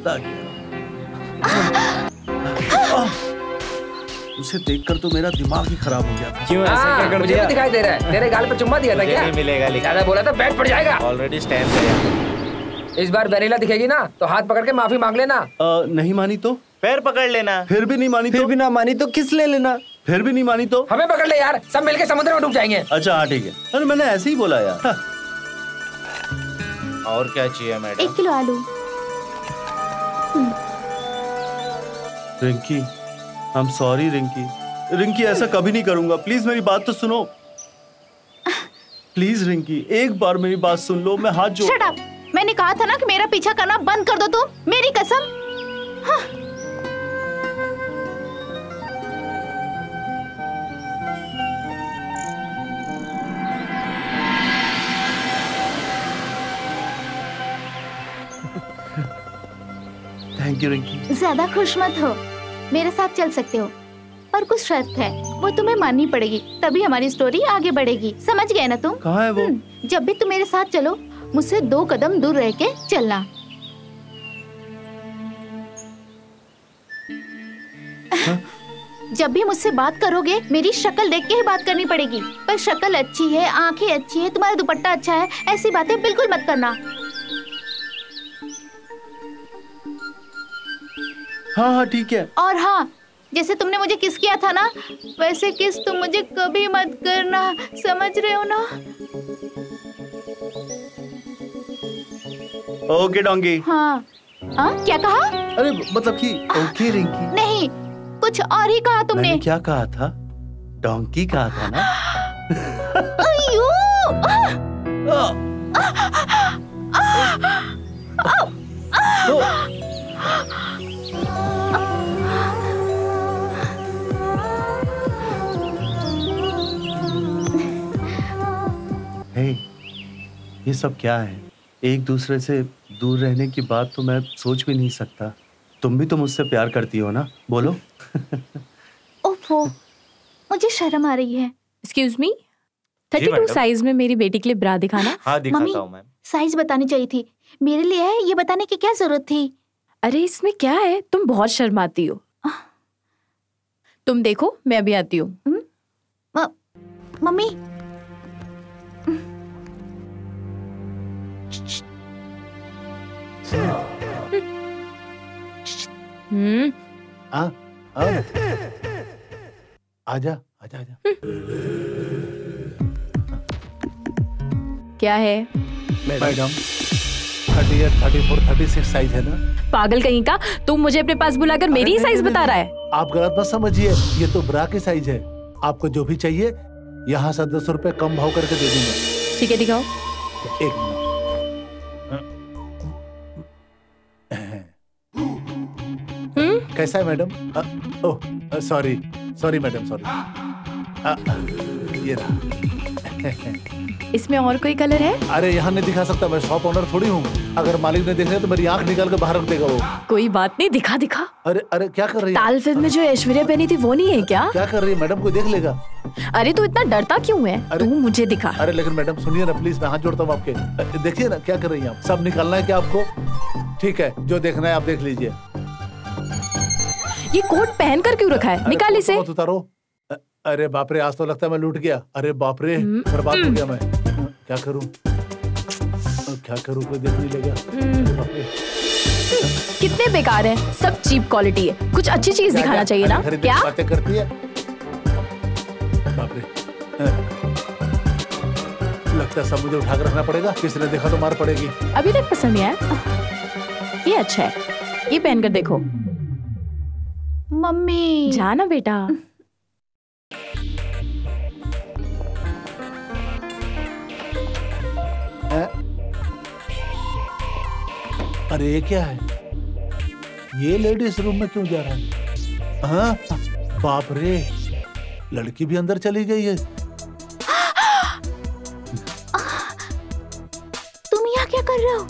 उसे देखकर तो मेरा दिमाग ही खराब हो गया था। क्यों ऐसा क्या कर दिया? मुझे दिखाई दे रहा है। तेरे गाल पे चुम्मा दिया था क्या? नहीं मिलेगा, ज्यादा बोला तो बैठ पड़ जाएगा। ऑलरेडी स्टैंड है। इस बार वेनिला दिखेगी ना तो हाथ पकड़ के माफी मांग लेना। नहीं मानी तो पैर पकड़ लेना। फिर भी नहीं मानी तो? फिर भी ना मानी तो किस ले लेना। फिर भी नहीं मानी तो? हमें पकड़ ले यार, सब मिलके समुद्र में डूब जाएंगे। अच्छा हाँ ठीक है। अरे मैंने ऐसे ही बोला यार। और क्या चाहिए मैडम? 1 किलो आलू। Rinki, I am sorry Rinki. Rinki ऐसा कभी नहीं करूंगा, प्लीज मेरी बात तो सुनो। प्लीज रिंकी, एक बार मेरी बात सुन लो, मैं हाथ जोड़। Shut up. मैंने कहा था ना कि मेरा पीछा करना बंद कर दो तुम। मेरी कसम। Thank you Rinki. ज्यादा खुश मत हो, मेरे साथ चल सकते हो, पर कुछ शर्त है, वो तुम्हें माननी पड़ेगी, तभी हमारी स्टोरी आगे बढ़ेगी। समझ गए ना तुम? कहाँ है वो? जब भी तुम मेरे साथ चलो, मुझसे 2 कदम दूर रह के चलना। जब भी मुझसे बात करोगे, मेरी शक्ल देख के ही बात करनी पड़ेगी। पर शक्ल अच्छी है, आंखें अच्छी है, तुम्हारा दुपट्टा अच्छा है, ऐसी बातें बिल्कुल मत करना। हाँ हाँ ठीक है। और हाँ, जैसे तुमने मुझे किस किया था ना, वैसे किस तुम मुझे कभी मत करना, समझ रहे हो ना? ओके डोंगी। हाँ। क्या कहा? अरे मतलब कि ओके रिंकी। नहीं, कुछ और ही कहा तुमने। मैंने क्या कहा था? डोंकी कहा था ना? अयो! हे, ये सब क्या है? एक दूसरे से दूर रहने की बात तो मैं सोच भी नहीं सकता। तुम भी तो मुझसे प्यार करती हो ना? बोलो। ओफो, मुझे शर्म आ रही है। एक्सक्यूज मी, 32 साइज में मेरी बेटी के लिए ब्रा दिखाना। हाँ दिखाता हूँ मैम। साइज बतानी चाहिए थी, मेरे लिए है, ये बताने की क्या जरूरत थी? अरे इसमें क्या है, तुम बहुत शर्माती हो। तुम देखो, मैं अभी आती हूँ। मम्मी। आजा आजा आजा। क्या है मैडम? 38, 34, 36 साइज है ना? पागल कहीं का, तुम मुझे अपने पास बुलाकर मेरी ही साइज बता रहा है। आप गलत मत समझिए, ये तो ब्रा की साइज है। आपको जो भी चाहिए यहाँ से 10 रुपए कम भाव करके दे दूंगा। ठीक है, दिखाओ। एक मिनट। कैसा है madam? Oh sorry sorry madam, sorry. ये रहा। इसमें और कोई कलर है? अरे यहाँ नहीं दिखा सकता, मैं शॉप ओनर थोड़ी हूँ। अगर मालिक ने देख लिया तो मेरी आंख निकाल के बाहर रख देगा वो। कोई बात नहीं, दिखा दिखा। अरे अरे क्या कर रही है? ताल फिल्म में जो ऐश्वर्या पहनी थी वो नहीं है क्या? क्या कर रही है मैडम? कोई देख लेगा। अरे तू इतना डरता क्यों है? तू मुझे दिखा। अरे लेकिन मैडम सुनिए ना प्लीज, मैं हाथ जोड़ता हूँ आपके। देखिए ना क्या कर रही है आप। सब निकालना है क्या आपको? ठीक है, जो देखना है आप देख लीजिए। ये कोट पहन कर क्यों रखा है? निकाल इसे। उतारो। अरे बाप रे, आज तो लगता है मैं लूट गया। अरे बाप रे, बर्बाद हो गया मैं। क्या करूं? क्या करूं? कोई देख नहीं लेगा। कितने बेकार है, सब चीप क्वालिटी है। कुछ अच्छी चीज दिखाना चाहिए ना? क्या बातें करती है? बाप रे, लगता है सब मुझे उठा कर रखना पड़ेगा। किसी ने देखा तो मार पड़ेगी। अभी तक पसंद नहीं आया? ये अच्छा है, ये पहन कर देखो। मम्मी जाना बेटा। अरे ये क्या है? ये लेडीज रूम में क्यों जा रहा है? हाँ, बाप रे, लड़की भी अंदर चली गई है। तुम यहाँ क्या कर रहे हो?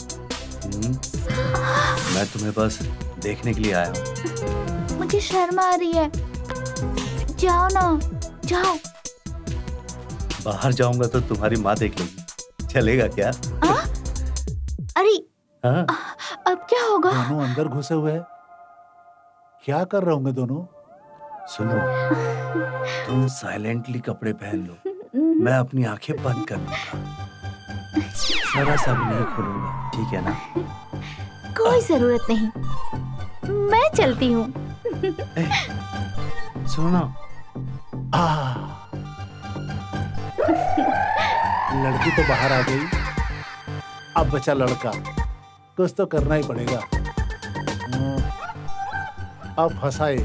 मैं तुम्हें बस देखने के लिए आया हूँ। मुझे शर्म आ रही है। जाओ ना, जाओ। बाहर जाऊंगा तो तुम्हारी माँ देख लेगी। चलेगा क्या? अरे हाँ? अब क्या होगा? दोनों अंदर घुसे हुए हैं। क्या कर रहे होंगे दोनों? सुनो, तुम साइलेंटली कपड़े पहन लो, मैं अपनी आंखें बंद कर लूंगा, जरा सा भी नहीं खोलूंगा, ठीक है ना? कोई जरूरत नहीं, मैं चलती हूँ। सुनो, लड़की तो बाहर आ गई, अब बचा लड़का। कुछ तो करना ही पड़ेगा। अब फंसाए।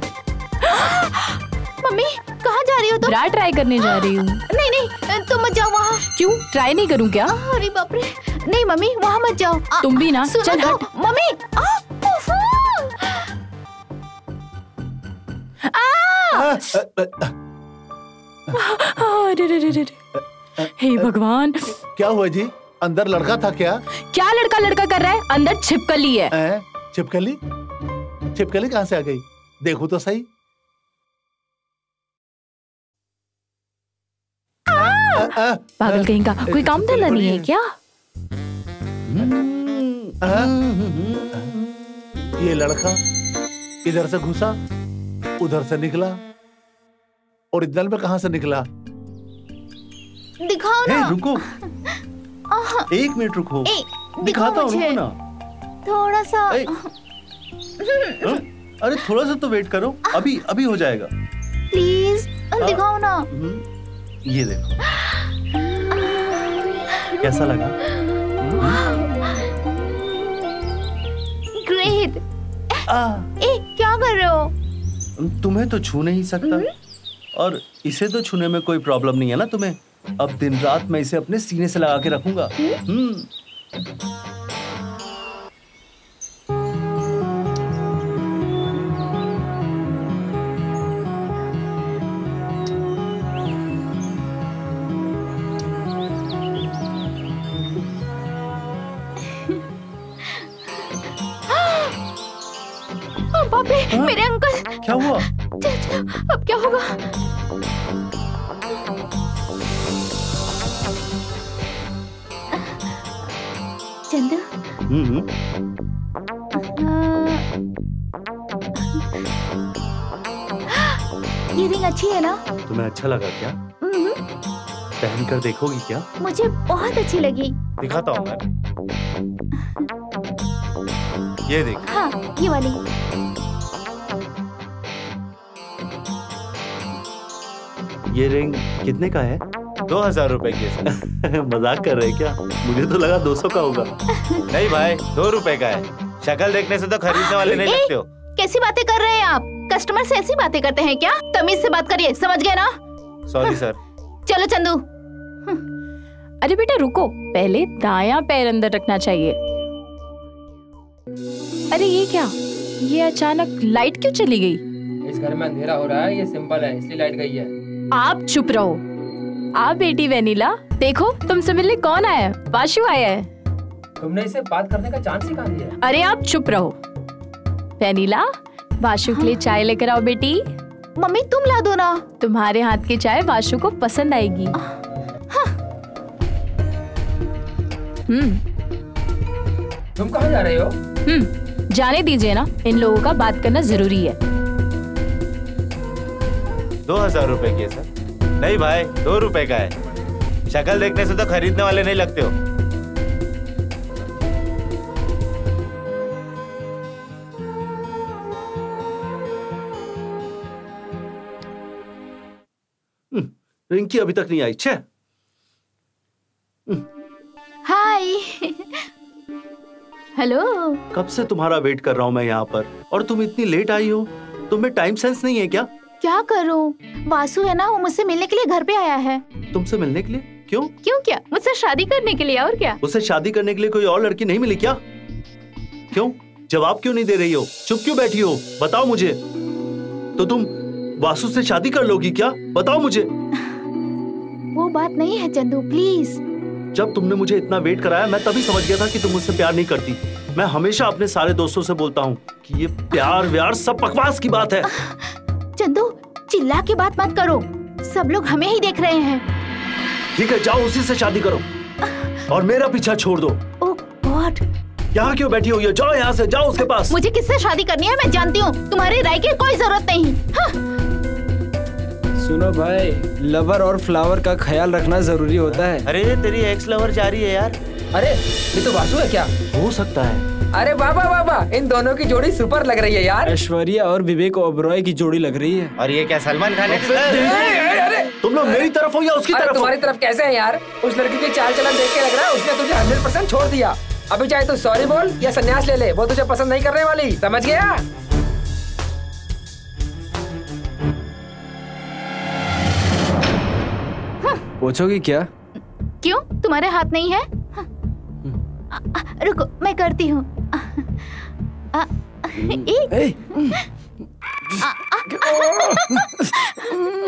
मम्मी कहाँ जा रही हो तुम? ब्रा ट्राई करने जा रही हूँ। नहीं नहीं, तुम मत जाओ वहाँ। क्यों? ट्राई नहीं करूँ क्या? अरे बाप रे, नहीं मम्मी वहाँ मत जाओ। तुम भी ना, चल हट। मम्मी बस। अरे रे रे रे, हे भगवान। क्या हुआ जी? अंदर लड़का था क्या? क्या लड़का लड़का कर रहा है? अंदर छिपकली है। छिपकली? छिपकली कहाँ से आ गई? देखो तो सही। पागल कहीं का, कोई काम धंधा नहीं है क्या? ये लड़का इधर से घुसा, उधर से निकला, और इधर में कहां से निकला? दिखाओ ना। रुको, एक मिनट रुको, दिखाता हूँ, रुको ना थोड़ा सा। अरे थोड़ा सा तो वेट करो, अभी अभी हो जाएगा। प्लीज दिखाओ ना। ये देखो, कैसा लगा? ग्रेट। क्या कर रहे हो? तुम्हें तो छू नहीं सकता, और इसे तो छूने में कोई प्रॉब्लम नहीं है ना तुम्हें। अब दिन रात मैं इसे अपने सीने से लगा के रखूंगा। बाप रे, मेरे अंकल। क्या हुआ? चलो, अब क्या होगा? चंदू। ये रिंग अच्छी है ना? तुम्हें अच्छा लगा क्या? पहन कर देखोगी क्या? मुझे बहुत अच्छी लगी। दिखाता हूँ मैं। ये देख। हाँ, ये वाली। ये रिंग कितने का है? 2000 रुपए की है। मजाक कर रहे क्या? मुझे तो लगा 200 का होगा। नहीं भाई, 2 रुपए का है। शक्ल देखने से तो खरीदने वाले नहीं लगते हो। कैसी बातें कर रहे हैं आप? कस्टमर से ऐसी बातें करते हैं क्या? तमीज से बात करिए, समझ गए ना? Sorry sir. चलो चंदू। अरे बेटा रुको, पहले दायां पैर अंदर रखना चाहिए। अरे ये क्या? ये अचानक लाइट क्यों चली गई? इस घर में अंधेरा हो रहा है, ये सिंपल है, इसलिए लाइट गई है। आप चुप रहो। आप बेटी वेनिला, देखो तुमसे मिलने कौन आया है? वाशु आया है। तुमने इसे बात करने का चांस ही कहाँ दिया? अरे आप चुप रहो। वेनिला, वाशु के लिए चाय लेकर आओ बेटी। मम्मी तुम ला दो ना। तुम्हारे हाथ की चाय वाशु को पसंद आएगी। तुम कहाँ जा रहे हो? जाने दीजिए ना, इन लोगों का बात करना जरूरी है। 2000 रुपए की है सर। नहीं भाई, 2 रुपए का है। शक्ल देखने से तो खरीदने वाले नहीं लगते हो। रिंकी अभी तक नहीं आई। छे। हाय। हेलो। कब से तुम्हारा वेट कर रहा हूँ मैं यहाँ पर, और तुम इतनी लेट आई हो। तुम्हें टाइम सेंस नहीं है क्या? क्या करूं? वासु है ना, वो मुझसे मिलने के लिए घर पे आया है। तुमसे मिलने के लिए? क्यों? क्यों क्या? मुझसे शादी करने के लिए, और क्या? उससे शादी करने के लिए कोई और लड़की नहीं मिली क्या? क्यों? जवाब क्यों नहीं दे रही हो? चुप क्यों बैठी हो? बताओ मुझे। तो तुम वासु से शादी कर लोगी क्या? बताओ मुझे। वो बात नहीं है चंदू, प्लीज। जब तुमने मुझे इतना वेट कराया, मैं तभी समझ गया था कि तुम मुझसे प्यार नहीं करती। मैं हमेशा अपने सारे दोस्तों से बोलता हूँ कि ये प्यार व्यार सब बकवास की बात है। चंदू, चिल्ला के बात मत करो, सब लोग हमें ही देख रहे हैं। ठीक है, जाओ उसी से शादी करो और मेरा पीछा छोड़ दो। ओह गॉड, यहाँ क्यों बैठी हुई हो? जाओ यहाँ से, जाओ उसके पास। मुझे किससे शादी करनी है मैं जानती हूँ, तुम्हारी राय की कोई जरूरत नहीं। हाँ। सुनो भाई, लवर और फ्लावर का ख्याल रखना जरूरी होता है। अरे तेरी एक्स लवर जा रही है यार। अरे ये तो वासु है क्या? हो सकता है। अरे वाह वाह वाह वाह, इन दोनों की जोड़ी सुपर लग रही है यार। ऐश्वर्या और विवेक ओबरॉय की जोड़ी लग रही है। और ये क्या सलमान खान है? तुम लोग मेरी तरफ हो या उसकी तरफ? तुम्हारी तरफ कैसे है यार? उस लड़की की चाल चलन देख के लग रहा है उसने तुझे 100% छोड़ दिया। अभी चाहे तू सॉरी बोल या संन्यास ले ले, वो तुझे पसंद नहीं करने वाली, समझ गया? पूछोगी क्या? क्यों, तुम्हारे हाथ नहीं है? रुको मैं करती हूँ।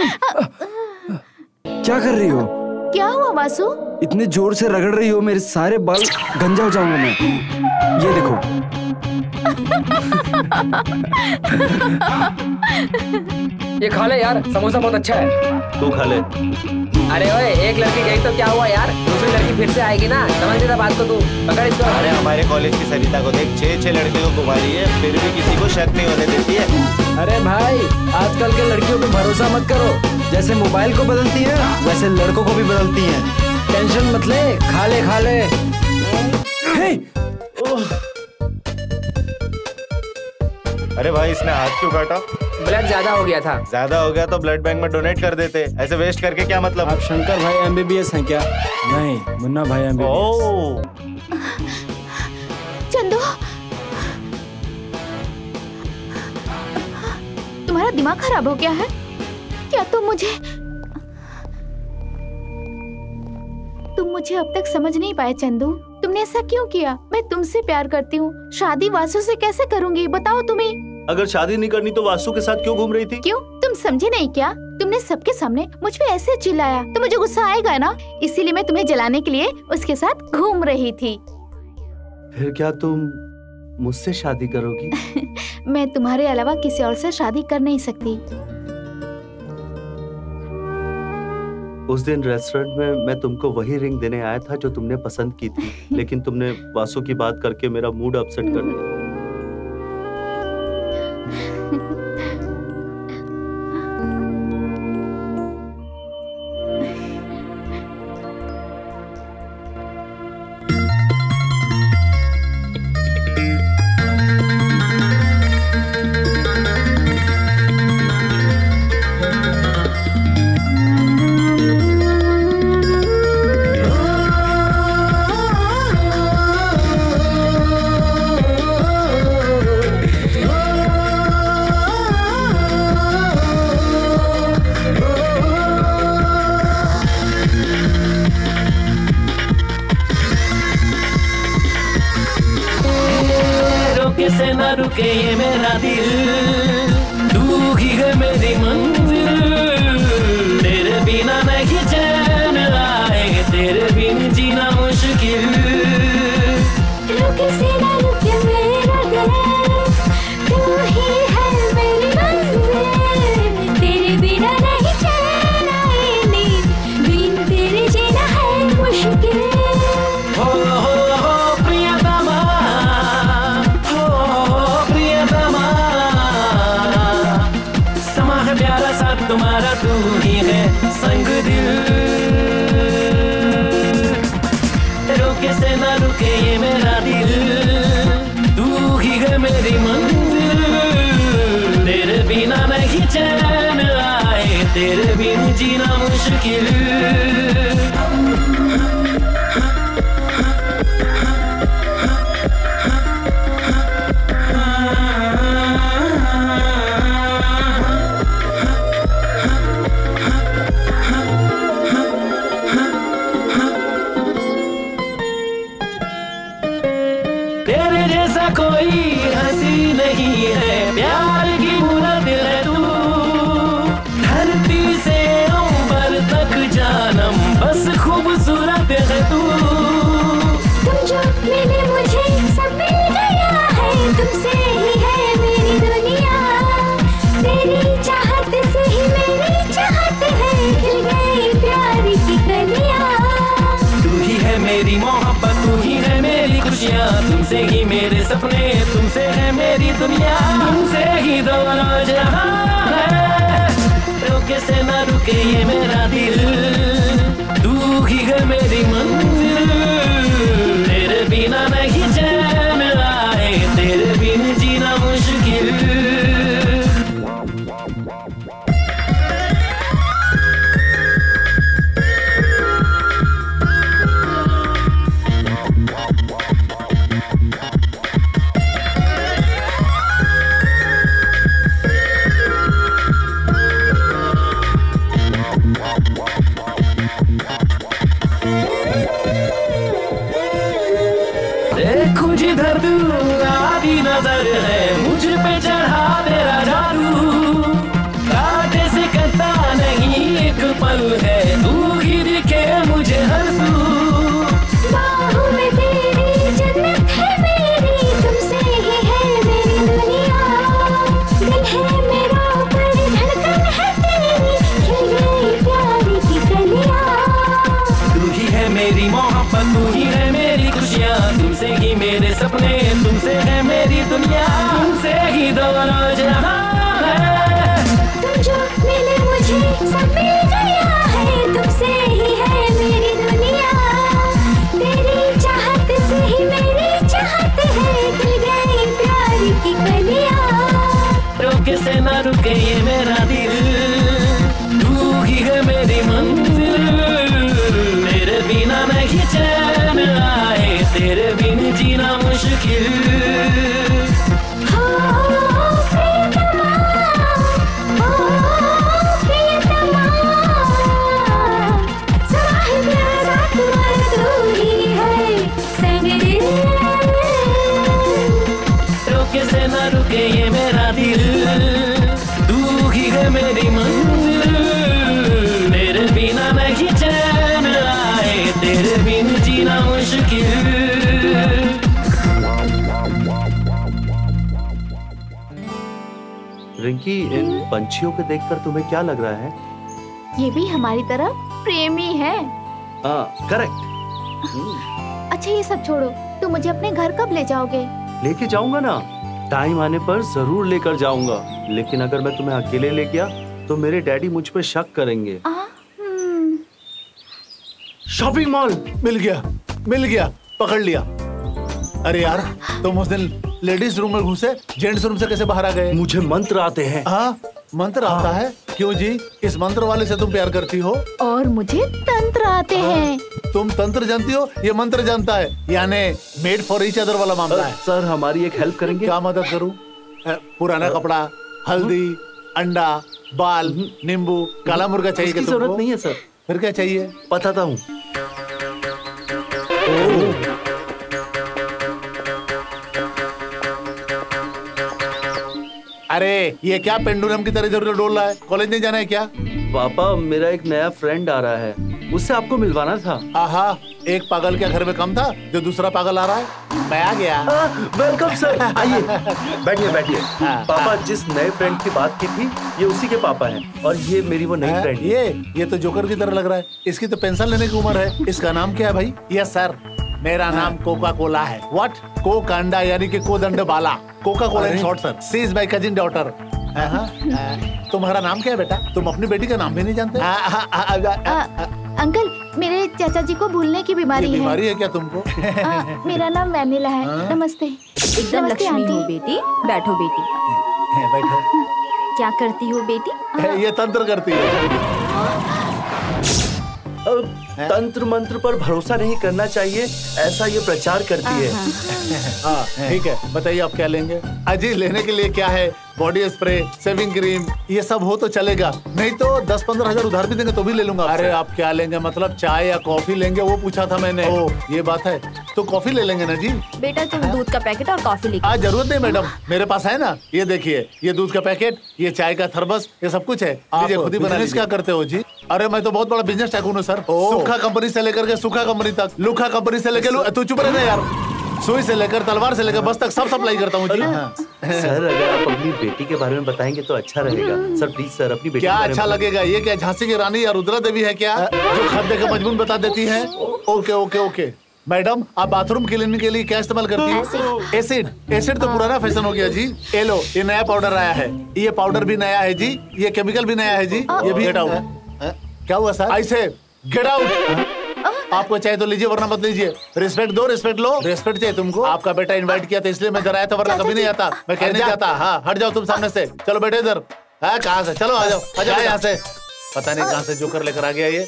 क्या कर रही हो? क्या हुआ वासु? इतने जोर से रगड़ रही हो, मेरे सारे बाल गंजा हो जाऊंगा मैं। ये देखो। ये खा ले यार, समोसा बहुत अच्छा है। तू खा ले। अरे ओए, एक लड़की गई तो क्या हुआ यार, दूसरी लड़की फिर से आएगी ना, समझ लेता बात को तू। पकड़ इसको। अरे हमारे कॉलेज की सरिता को देख, 6 लड़के को घुमा रही है, फिर भी किसी को शक नहीं होने देती है। अरे भाई, आजकल के लड़कियों पे भरोसा मत करो। जैसे मोबाइल को बदलती है, वैसे लड़कों को भी बदलती हैं। टेंशन मत ले, खा ले खा ले। अरे भाई, इसने हाथ क्यों काटा? ब्लड ज्यादा हो गया था। ज्यादा हो गया तो ब्लड बैंक में डोनेट कर देते, ऐसे वेस्ट करके क्या मतलब? आप शंकर भाई MBBS हैं क्या? नहीं, मुन्ना भाई MBBS। चंदू, तुम्हारा दिमाग खराब हो गया है क्या? तुम मुझे अब तक समझ नहीं पाए चंदू। तुमने ऐसा क्यों किया? मैं तुमसे प्यार करती हूँ, शादी वासु से कैसे करूँगी बताओ तुम्हें। अगर शादी नहीं करनी तो वासु के साथ क्यों घूम रही थी? क्यों, तुम समझे नहीं क्या? तुमने सबके सामने मुझ पे ऐसे चिल्लाया तो मुझे गुस्सा आएगा ना, इसीलिए मैं तुम्हें जलाने के लिए उसके साथ घूम रही थी। फिर क्या तुम मुझसे शादी करोगी? मैं तुम्हारे अलावा किसी और से शादी कर नहीं सकती। उस दिन रेस्टोरेंट में मैं तुमको वही रिंग देने आया था जो तुमने पसंद की थी, लेकिन तुमने वासु की बात करके मेरा मूड अपसेट कर दिया। रुके ये मेरा दिल, तू ही है मेरी मंजिल, तेरे बिना नहीं चैन आए, तेरे बिन जीना मुश्किल। रुके से ना रुके मेरा दिल, तू ही है मेरी मंजिल, तेरे बिना नहीं चैन आए, बिन तेरे जीना है मुश्किल। तुम्हारा तू ही है संग दिल, रुके से ना रुके ये मेरा दिल, तू ही है मेरी मंजिल, तेरे बिना नहीं चैन आए, तेरे बिन जीना मुश्किल। तुमसे ही मेरे सपने, तुमसे है मेरी दुनिया, तुमसे ही दोनों जहां है, रुके से ना रुके ये मेरा दिल, तू ही है मेरी मंजिल, तेरे बिना नहीं चैन आए, तेरे बिन जीना मुश्किल। नजर है मुझ पे चढ़ा तेरा जादू, कांटे से कटता नहीं रुके ये मेरा दिल, तू ही है मेरी मंजिल, तेरे बिना नहीं चैन आए, तेरे बिन जीना मुश्किल। रोके से ना रुके ये मेरा दिल, तू ही है मेरी मंजिल, तेरे बिना नहीं चैन आए, तेरे बिन जीना मुश्किल। रिंकी, इन पंछियों को देखकर तुम्हें क्या लग रहा है? ये भी हमारी तरह प्रेमी है। हाँ, करेक्ट। अच्छा ये सब छोड़ो, तुम मुझे अपने घर कब ले जाओगे? लेके जाऊंगा ना, टाइम आने पर जरूर लेकर जाऊंगा। लेकिन अगर मैं तुम्हें अकेले ले गया तो मेरे डैडी मुझ पे शक करेंगे। शॉपिंग मॉल मिल गया, पकड़ लिया। अरे यार, तुम उस दिन लेडीज रूम में घुसे, जेंट्स रूम से कैसे बाहर आ गए? मुझे मंत्र आते हैं। हाँ, मंत्र आता है? क्यों जी, इस मंत्र वाले से तुम प्यार करती हो? और मुझे तंत्र आते हैं। तुम तंत्र जानती हो, ये मंत्र जानता है, यानी मेड फॉर ईच अदर वाला मामला है। सर, हमारी एक हेल्प करेंगे? क्या मदद करूं? पुराना कपड़ा, हल्दी, अंडा, बाल, नींबू, काला मुर्गा चाहिए क्या तुमको? जरूरत नहीं है सर। फिर क्या चाहिए? बताता हूँ। अरे ये क्या पेंडुलम की तरह इधर डोल रहा है? कॉलेज नहीं जाना है क्या? पापा, मेरा एक नया फ्रेंड आ रहा है, उससे आपको मिलवाना था। आहा, एक पागल क्या घर में कम था जो दूसरा पागल आ रहा है? मैं आ गया। वेलकम सर, आइए बैठिए। पापा, जिस नए फ्रेंड की बात की थी, ये उसी के पापा हैं, और ये मेरी वो नई फ्रेंड। ये तो जोकर की तरह लग रहा है। इसकी तो पेंशन लेने की उम्र है। इसका नाम क्या है भाई? यस सर, मेरा नाम कोका कोला है। व्हाट? कोकांडा यानी कि Kodanda Bala, coca cola in short sir. She is my cousin daughter. तुम्हारा नाम क्या है बेटा? तुम अपनी बेटी का नाम भी नहीं जानते? अंकल, मेरे चाचा जी को भूलने की बीमारी है। बीमारी है क्या तुमको? मेरा नाम वैनिला है। नमस्ते। एकदम लक्ष्मी हो बेटी। बैठो बेटी। बैठो। क्या करती हो बेटी? ये तंत्र करती है। तंत्र मंत्र पर भरोसा नहीं करना चाहिए, ऐसा ये प्रचार करती है। हाँ ठीक है, बताइए आप क्या लेंगे? अजी, लेने के लिए क्या है? बॉडी स्प्रे, शेविंग क्रीम, ये सब हो तो चलेगा, नहीं तो 10-15 हजार उधार भी देंगे तो भी ले लूंगा। अरे आप क्या लेंगे? मतलब चाय या कॉफी लेंगे, वो पूछा था मैंने। ओ, ये बात है, तो कॉफी ले लेंगे ना जी। बेटा तुम दूध का पैकेट और कॉफी लेके। आज जरूरत नहीं मैडम, मेरे पास है ना। ये देखिए, ये दूध का पैकेट, ये चाय का थर्मस, ये सब कुछ है। लीजिए, खुद ही बना लीजिए। क्या करते हो जी? अरे मैं तो बहुत बड़ा बिजनेस टाइकून हूँ सर। सूखा कंपनी से लेकर के सूखा कंपनी तक, लूखा कंपनी से लेकर, तू चुप रहना यार, सुई से लेकर तलवार से लेकर बस तक सब सप्लाई करता हूँ जी। सर, अगर आप अपनी बेटी के बारे में बताएंगे तो अच्छा रहेगा। सर प्लीज सर, अपनी बेटी क्या अच्छा लगेगा? ये क्या झांसी की रानी या रुद्रा देवी है क्या, जो खद्दे का मजमून बता देती है? Okay okay okay. मैडम, आप बाथरूम क्लीनिंग के लिए क्या इस्तेमाल करती है? एसिड। एसिड तो पुराना फैशन हो गया जी। ये लो, ये नया पाउडर आया है। ये पाउडर भी नया है जी, ये केमिकल भी नया है जी। ये भी। Get out. क्या हुआ सर? ऐसे गेट आउट। आपको चाहिए तो लीजिए, वरना मत लीजिए। रिस्पेक्ट दो, रिस्पेक्ट लो। रिस्पेक्ट चाहिए तुमको? आपका बेटा इनवाइट किया था इसलिए मैं इधर आया था, वरना कभी नहीं आता। मैं कहने जाता। हाँ, हट जाओ तुम सामने से। चलो बेटे इधर। हाँ, कहाँ से? चलो आ जाओ, आ जाओ यहाँ से। पता नहीं कहाँ से जोकर लेकर आ गया ये।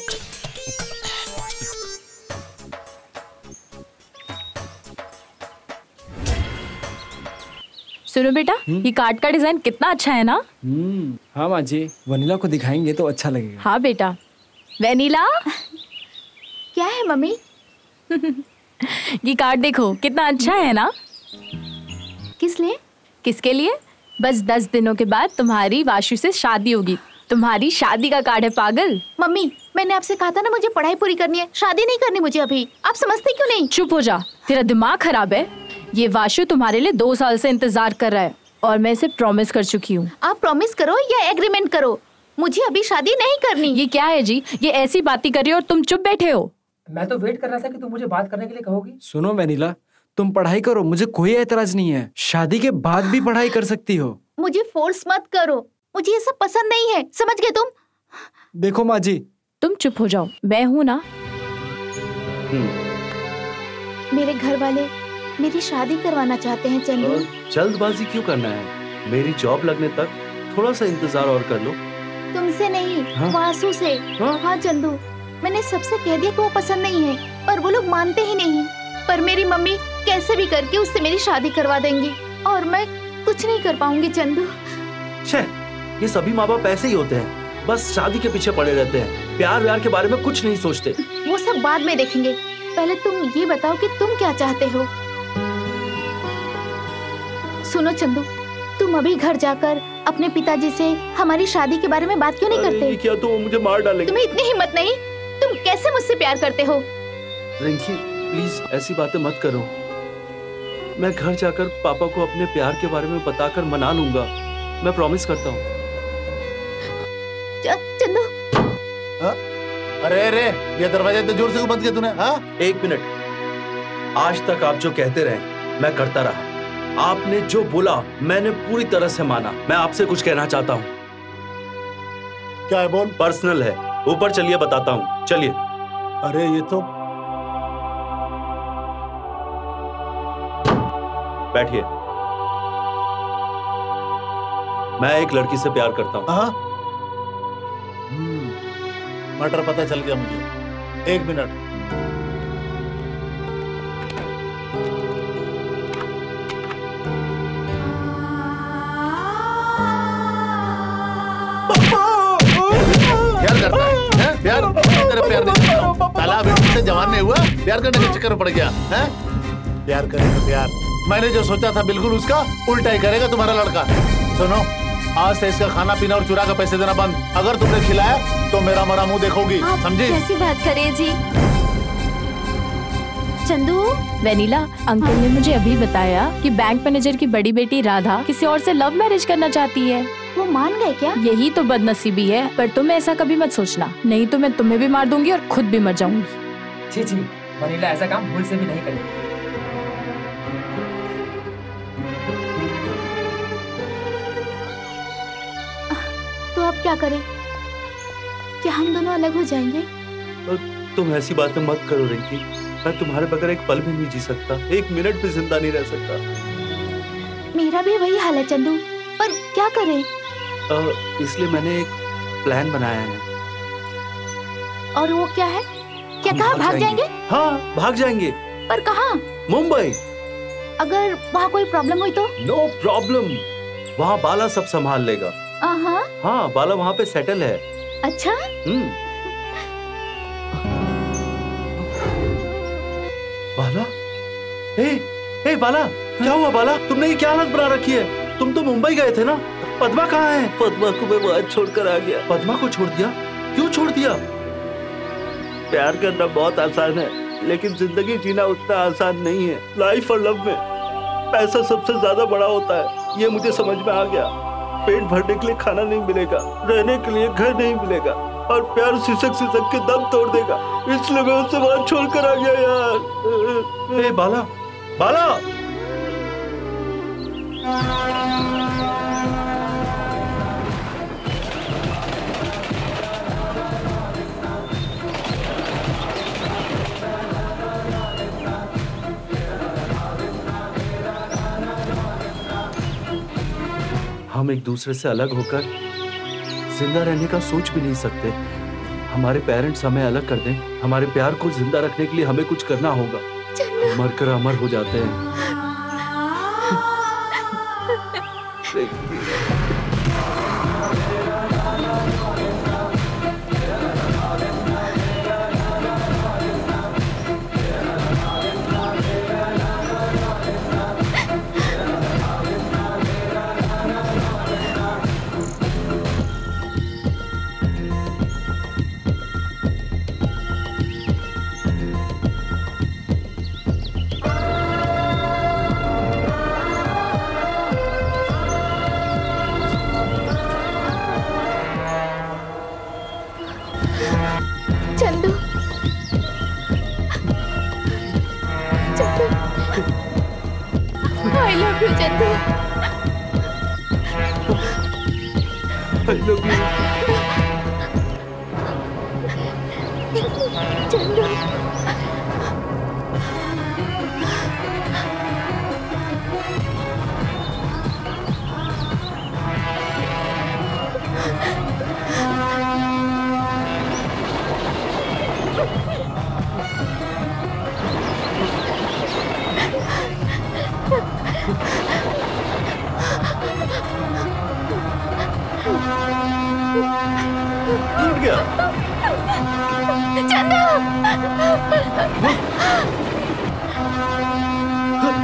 सुनो बेटा, ये कार्ड का डिजाइन कितना अच्छा है ना? हाँ माँ जी, वनीला को दिखाएंगे तो अच्छा लगेगा। हाँ बेटा। वनीला, क्या है मम्मी? ये कार्ड देखो कितना अच्छा है ना? किस लिए? किसके लिए? बस 10 दिनों के बाद तुम्हारी वाशु से शादी होगी। तुम्हारी शादी का कार्ड है पागल। मम्मी, मैंने आपसे कहा था ना, मुझे पढ़ाई पूरी करनी है, शादी नहीं करनी मुझे अभी। आप समझते क्यों नहीं? चुप हो जा, तेरा दिमाग खराब है। ये वाशु तुम्हारे लिए 2 साल से इंतजार कर रहा है और मैं इसे प्रॉमिस कर चुकी हूँ। आप प्रॉमिस करो या एग्रीमेंट करो, मुझे अभी शादी नहीं करनी। ये क्या है जी? ये ऐसी बातें कर रही हो और तुम चुप बैठे हो। मैं तो वेट कर रहा था कि तुम मुझे बात करने के लिए कहोगी। सुनो वनीला, तुम पढ़ाई करो, मुझे कोई ऐतराज नहीं है। शादी के बाद भी पढ़ाई कर सकती हो। मुझे फोर्स मत करो, मुझे ये सब पसंद नहीं है, समझ गए तुम? देखो माँ जी, तुम चुप हो जाओ, मैं हूँ ना। मेरे घर वाले मेरी शादी करवाना चाहते हैं चंदू। जल्दबाजी क्यों करना है? मेरी जॉब लगने तक थोड़ा सा इंतजार और कर लो। तुमसे नहीं, हाँ? वासु से। हाँ चंदू, मैंने सबसे कह दिया कि वो पसंद नहीं है, पर वो लोग मानते ही नहीं। पर मेरी मम्मी कैसे भी करके उससे मेरी शादी करवा देंगी और मैं कुछ नहीं कर पाऊंगी चंदू। छे, ये सभी माँ बाप ऐसे ही होते हैं, बस शादी के पीछे पड़े रहते हैं, प्यार व्यार के बारे में कुछ नहीं सोचते। वो सब बाद में देखेंगे, पहले तुम ये बताओ कि तुम क्या चाहते हो। सुनो चंदू, तुम अभी घर जाकर अपने पिताजी से हमारी शादी के बारे में बात क्यों नहीं करते? क्या तो वो मुझे मार डालेंगे? तुम्हें इतनी हिम्मत नहीं? तुम कैसे मुझसे प्यार करते हो? रिंकी प्लीज ऐसी बातें मत करो। मैं घर जाकर पापा को अपने प्यार के बारे में बताकर मना लूंगा, मैं प्रॉमिस करता हूँ। चंदू। अरे अरे, ये दरवाजा इतने जोर से क्यों बंद किया तूने? हाँ? 1 मिनट। आज तक आप जो कहते रहे मैं करता रहा। आपने जो बोला मैंने पूरी तरह से माना। मैं आपसे कुछ कहना चाहता हूँ। क्या है बोल? पर्सनल है, ऊपर चलिए बताता हूँ, चलिए। अरे ये तो बैठिए। मैं एक लड़की से प्यार करता हूँ। हाँ? मैटर पता चल गया मुझे। 1 मिनट। प्यार करता है? प्यार? तेरा प्यार नहीं तालाब से जवान नहीं हुआ, प्यार करने के चक्कर में पड़ गया है? प्यार करेगा प्यार। मैंने जो सोचा था बिल्कुल उसका उल्टा ही करेगा तुम्हारा लड़का। सुनो, आज से इसका खाना पीना और चुरा का पैसे देना बंद। अगर तुमने खिलाया तो मेरा मरा मुंह देखोगी, समझी? कैसी बात करें जी? चंदू। वेनिला, अंकल ने मुझे अभी बताया कि बैंक मैनेजर की बड़ी बेटी राधा किसी और से लव मैरिज करना चाहती है। वो मान गए क्या? यही तो बदनसीबी है, पर तुम ऐसा कभी मत सोचना, नहीं तो मैं तुम्हें भी मार दूंगी और खुद भी मर जाऊंगी। छी छी, वेनिला ऐसा काम भूल से भी नहीं करेगी। तो अब क्या करें? क्या हम दोनों अलग हो जाएंगे? तुम ऐसी बातें मत करो रिंकी। मैं तुम्हारे बगैर एक पल भी नहीं जी सकता, 1 मिनट भी जिंदा नहीं रह सकता। मेरा भी वही हाल है चंदू, पर क्या करें? इसलिए मैंने एक प्लान बनाया है। और वो क्या है? क्या कहाँ भाग जाएंगे? हाँ, भाग जाएंगे। पर कहाँ? मुंबई। अगर वहाँ कोई प्रॉब्लम हुई तो? नो प्रॉब्लम, वहाँ बाला सब संभाल लेगा। हाँ, बाला वहाँ पे सेटल है। अच्छा? बाला? ए बाला, क्या हुआ बाला? तुमने ये क्या हालत बना रखी है? तुम तो मुंबई गए थे ना? पद्मा कहाँ है? पद्मा को मैं वहां छोड़कर आ गया। पद्मा को छोड़ दिया? क्यों छोड़ दिया? प्यार करना बहुत आसान है, लेकिन जिंदगी जीना उतना आसान नहीं है। लाइफ और लव में पैसा सबसे ज्यादा बड़ा होता है, ये मुझे समझ में आ गया। पेट भरने के लिए खाना नहीं मिलेगा, रहने के लिए घर नहीं मिलेगा, और प्यार सिसक सिसक के दम तोड़ देगा। इसलिए मैं उससे वहां छोड़कर आ गया यार। ए बाला, बाला! हम एक दूसरे से अलग होकर जिंदा रहने का सोच भी नहीं सकते। हमारे पेरेंट्स हमें अलग कर दें, हमारे प्यार को जिंदा रखने के लिए हमें कुछ करना होगा। मरकर अमर हो जाते हैं।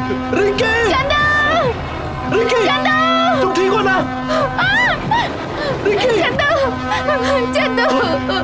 रिंकी! चंदू! रिंकी! चंदू! तुम ठीक हो ना? रिंकी! चंदू! चंदू!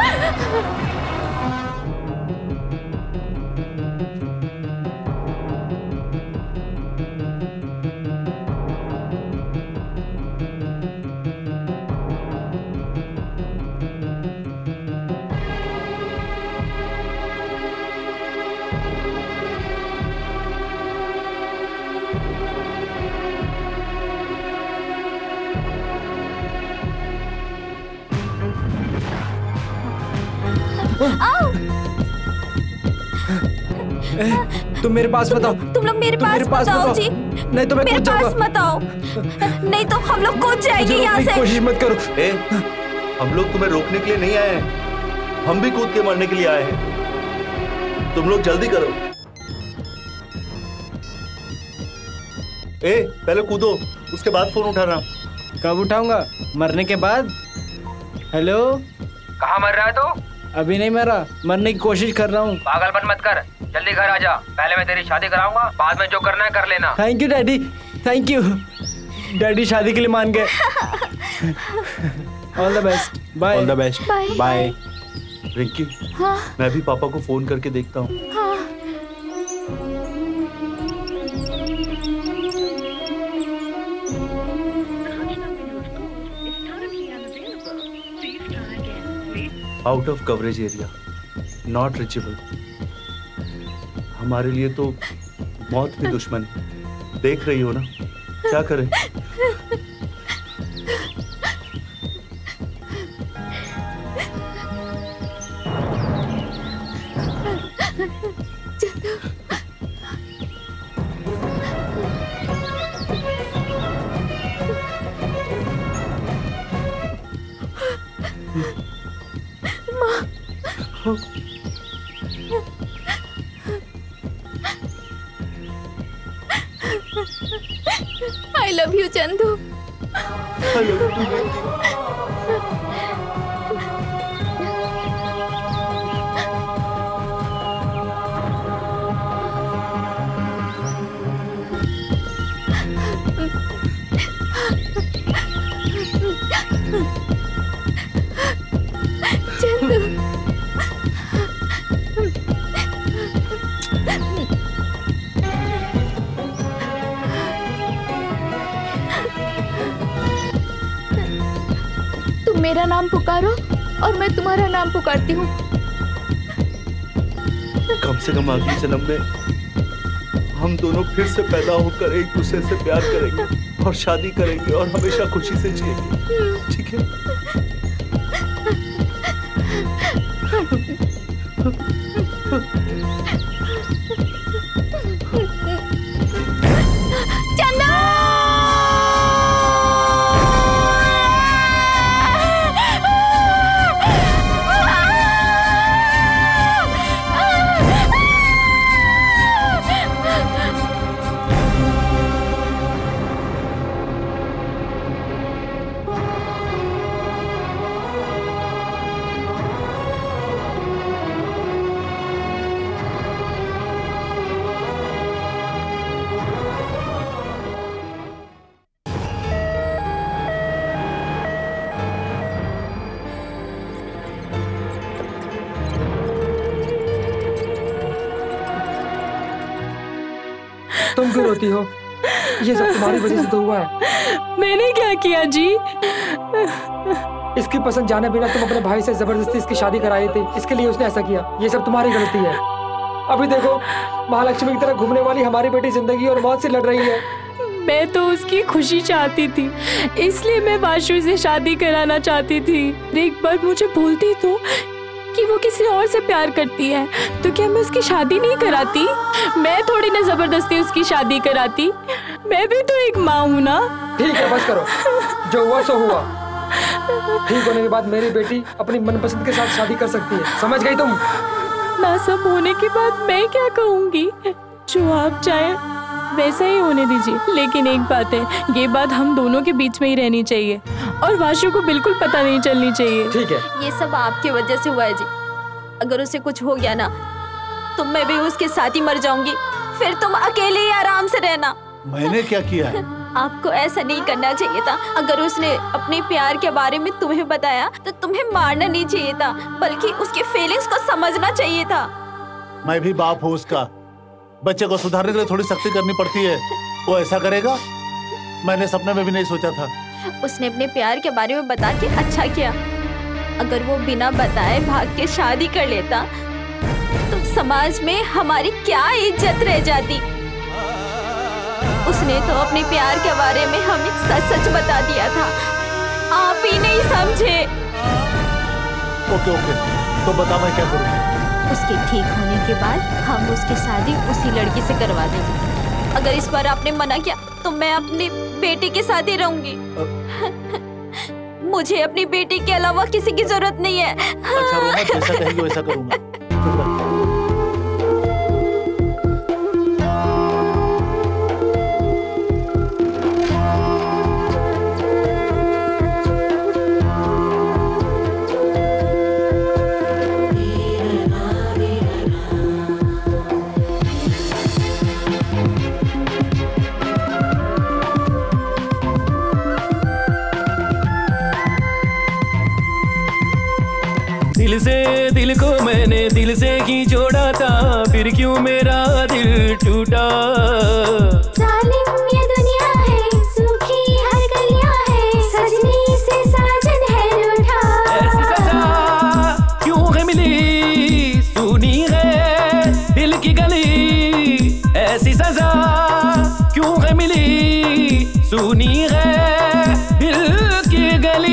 तुम मेरे पास बताओ। तुम लोग मेरे पास बताओ जी। नहीं तो मैं मेरे कूद जाऊंगा। पास मत आओ, नहीं तो हम लोग कूद जाएंगे यहाँ से। कोशिश मत करो। हम लोग तुम्हें रोकने के लिए नहीं आए हैं, हम भी कूद के मरने के लिए आए हैं। तुम लोग जल्दी करो। पहले कूदो, उसके बाद फोन उठाना। कब उठाऊंगा? मरने के बाद। हेलो, कहाँ मर रहा है तू? अभी नहीं मरा, मरने की कोशिश कर रहा हूँ। पागलपन मत कर, जल्दी घर आ जा। पहले मैं तेरी शादी कराऊंगा, बाद में जो करना है कर लेना। Thank you daddy, thank you. Daddy शादी के लिए मान गए। All the best, bye. All the best, bye. Rinki, हाँ? मैं भी पापा को फोन करके देखता हूँ। हाँ। Out of coverage area, not reachable. हमारे लिए तो मौत भी दुश्मन है। देख रही हो ना, क्या करें? I love you, Chandu. I love you too, तुम मेरा नाम पुकारो और मैं तुम्हारा नाम पुकारती हूँ। कम से कम अगले जन्म में हम दोनों फिर से पैदा होकर एक दूसरे से प्यार करेंगे और शादी करेंगे और हमेशा खुशी से जिएंगे, ठीक है? तुम क्यों रोती हो? ये सब तुम्हारी वजह से तो हुआ है। मैंने क्या किया जी? इसकी पसंद जाने बिना तुम अपने भाई से जबरदस्ती इसकी शादी कराई थी, इसके लिए उसने ऐसा किया। ये सब तुम्हारी गलती है। अभी देखो, महालक्ष्मी की तरह घूमने वाली हमारी बेटी जिंदगी और मौत से लड़ रही है। मैं तो उसकी खुशी चाहती थी, इसलिए मैं वाशु से शादी कराना चाहती थी। एक बार मुझे बोलती तो कि वो किसी और से प्यार करती है, तो क्या मैं उसकी शादी नहीं कराती? मैं थोड़ी ना जबरदस्ती उसकी शादी कराती, मैं भी तो एक माँ हूँ ना। ठीक है, बस करो, जो हुआ सो हुआ। ठीक होने के बाद मेरी बेटी अपनी मनपसंद के साथ शादी कर सकती है, समझ गई तुम? ना सब होने के बाद मैं क्या कहूँगी? जो आप चाहे वैसा ही होने दीजिए, लेकिन एक बात है, ये बात हम दोनों के बीच में ही रहनी चाहिए और वाशु को बिल्कुल पता नहीं चलनी चाहिए। ठीक है। ये सब आपकी वजह से हुआ है जी। अगर उसे कुछ हो गया ना तो मैं भी उसके साथ ही मर जाऊंगी, फिर तुम अकेले ही आराम से रहना। मैंने क्या किया है? आपको ऐसा नहीं करना चाहिए था। अगर उसने अपने प्यार के बारे में तुम्हें बताया तो तुम्हें मारना नहीं चाहिए था, बल्कि उसके फीलिंग्स को समझना चाहिए था। मैं भी बाप हूँ उसका। बच्चे को सुधारने के लिए थोड़ी सख्ती करनी पड़ती है। वो ऐसा करेगा? मैंने सपने में भी नहीं सोचा था। उसने अपने प्यार के बारे में बता के अच्छा किया। अगर वो बिना बताए भाग के शादी कर लेता तो समाज में हमारी क्या इज्जत रह जाती। उसने तो अपने प्यार के बारे में हमें सच सच बता दिया था, आप ही नहीं समझे। ओके ओके, तो बता मैं क्या करूँ? उसके ठीक होने के बाद हम उसकी शादी उसी लड़की से करवा देंगे। अगर इस बार आपने मना किया तो मैं अपने बेटे के साथ ही रहूंगी। मुझे अपनी बेटी के अलावा किसी की जरूरत नहीं है। अच्छा रोमा, जैसा कहेगी वैसा करूंगा। दिल से दिल को मैंने दिल से ही जोड़ा था, फिर क्यों मेरा दिल टूटा। जालिम ये दुनिया है, सूखी हर गलियां है, सजनी से साजन है रूठा। ऐसी सजा क्यों है मिली, सुनी है दिल की गली। ऐसी सजा क्यों है मिली, सुनी है दिल की गली।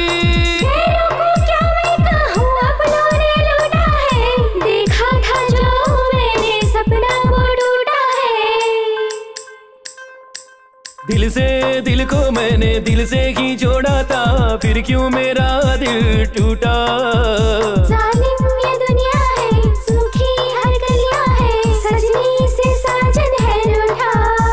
दिल से दिल को मैंने दिल से ही जोड़ा था, फिर क्यों मेरा दिल टूटा। जालिम ये दुनिया है, सूखी हर गलियां है, सजनी से साजन है रूठा।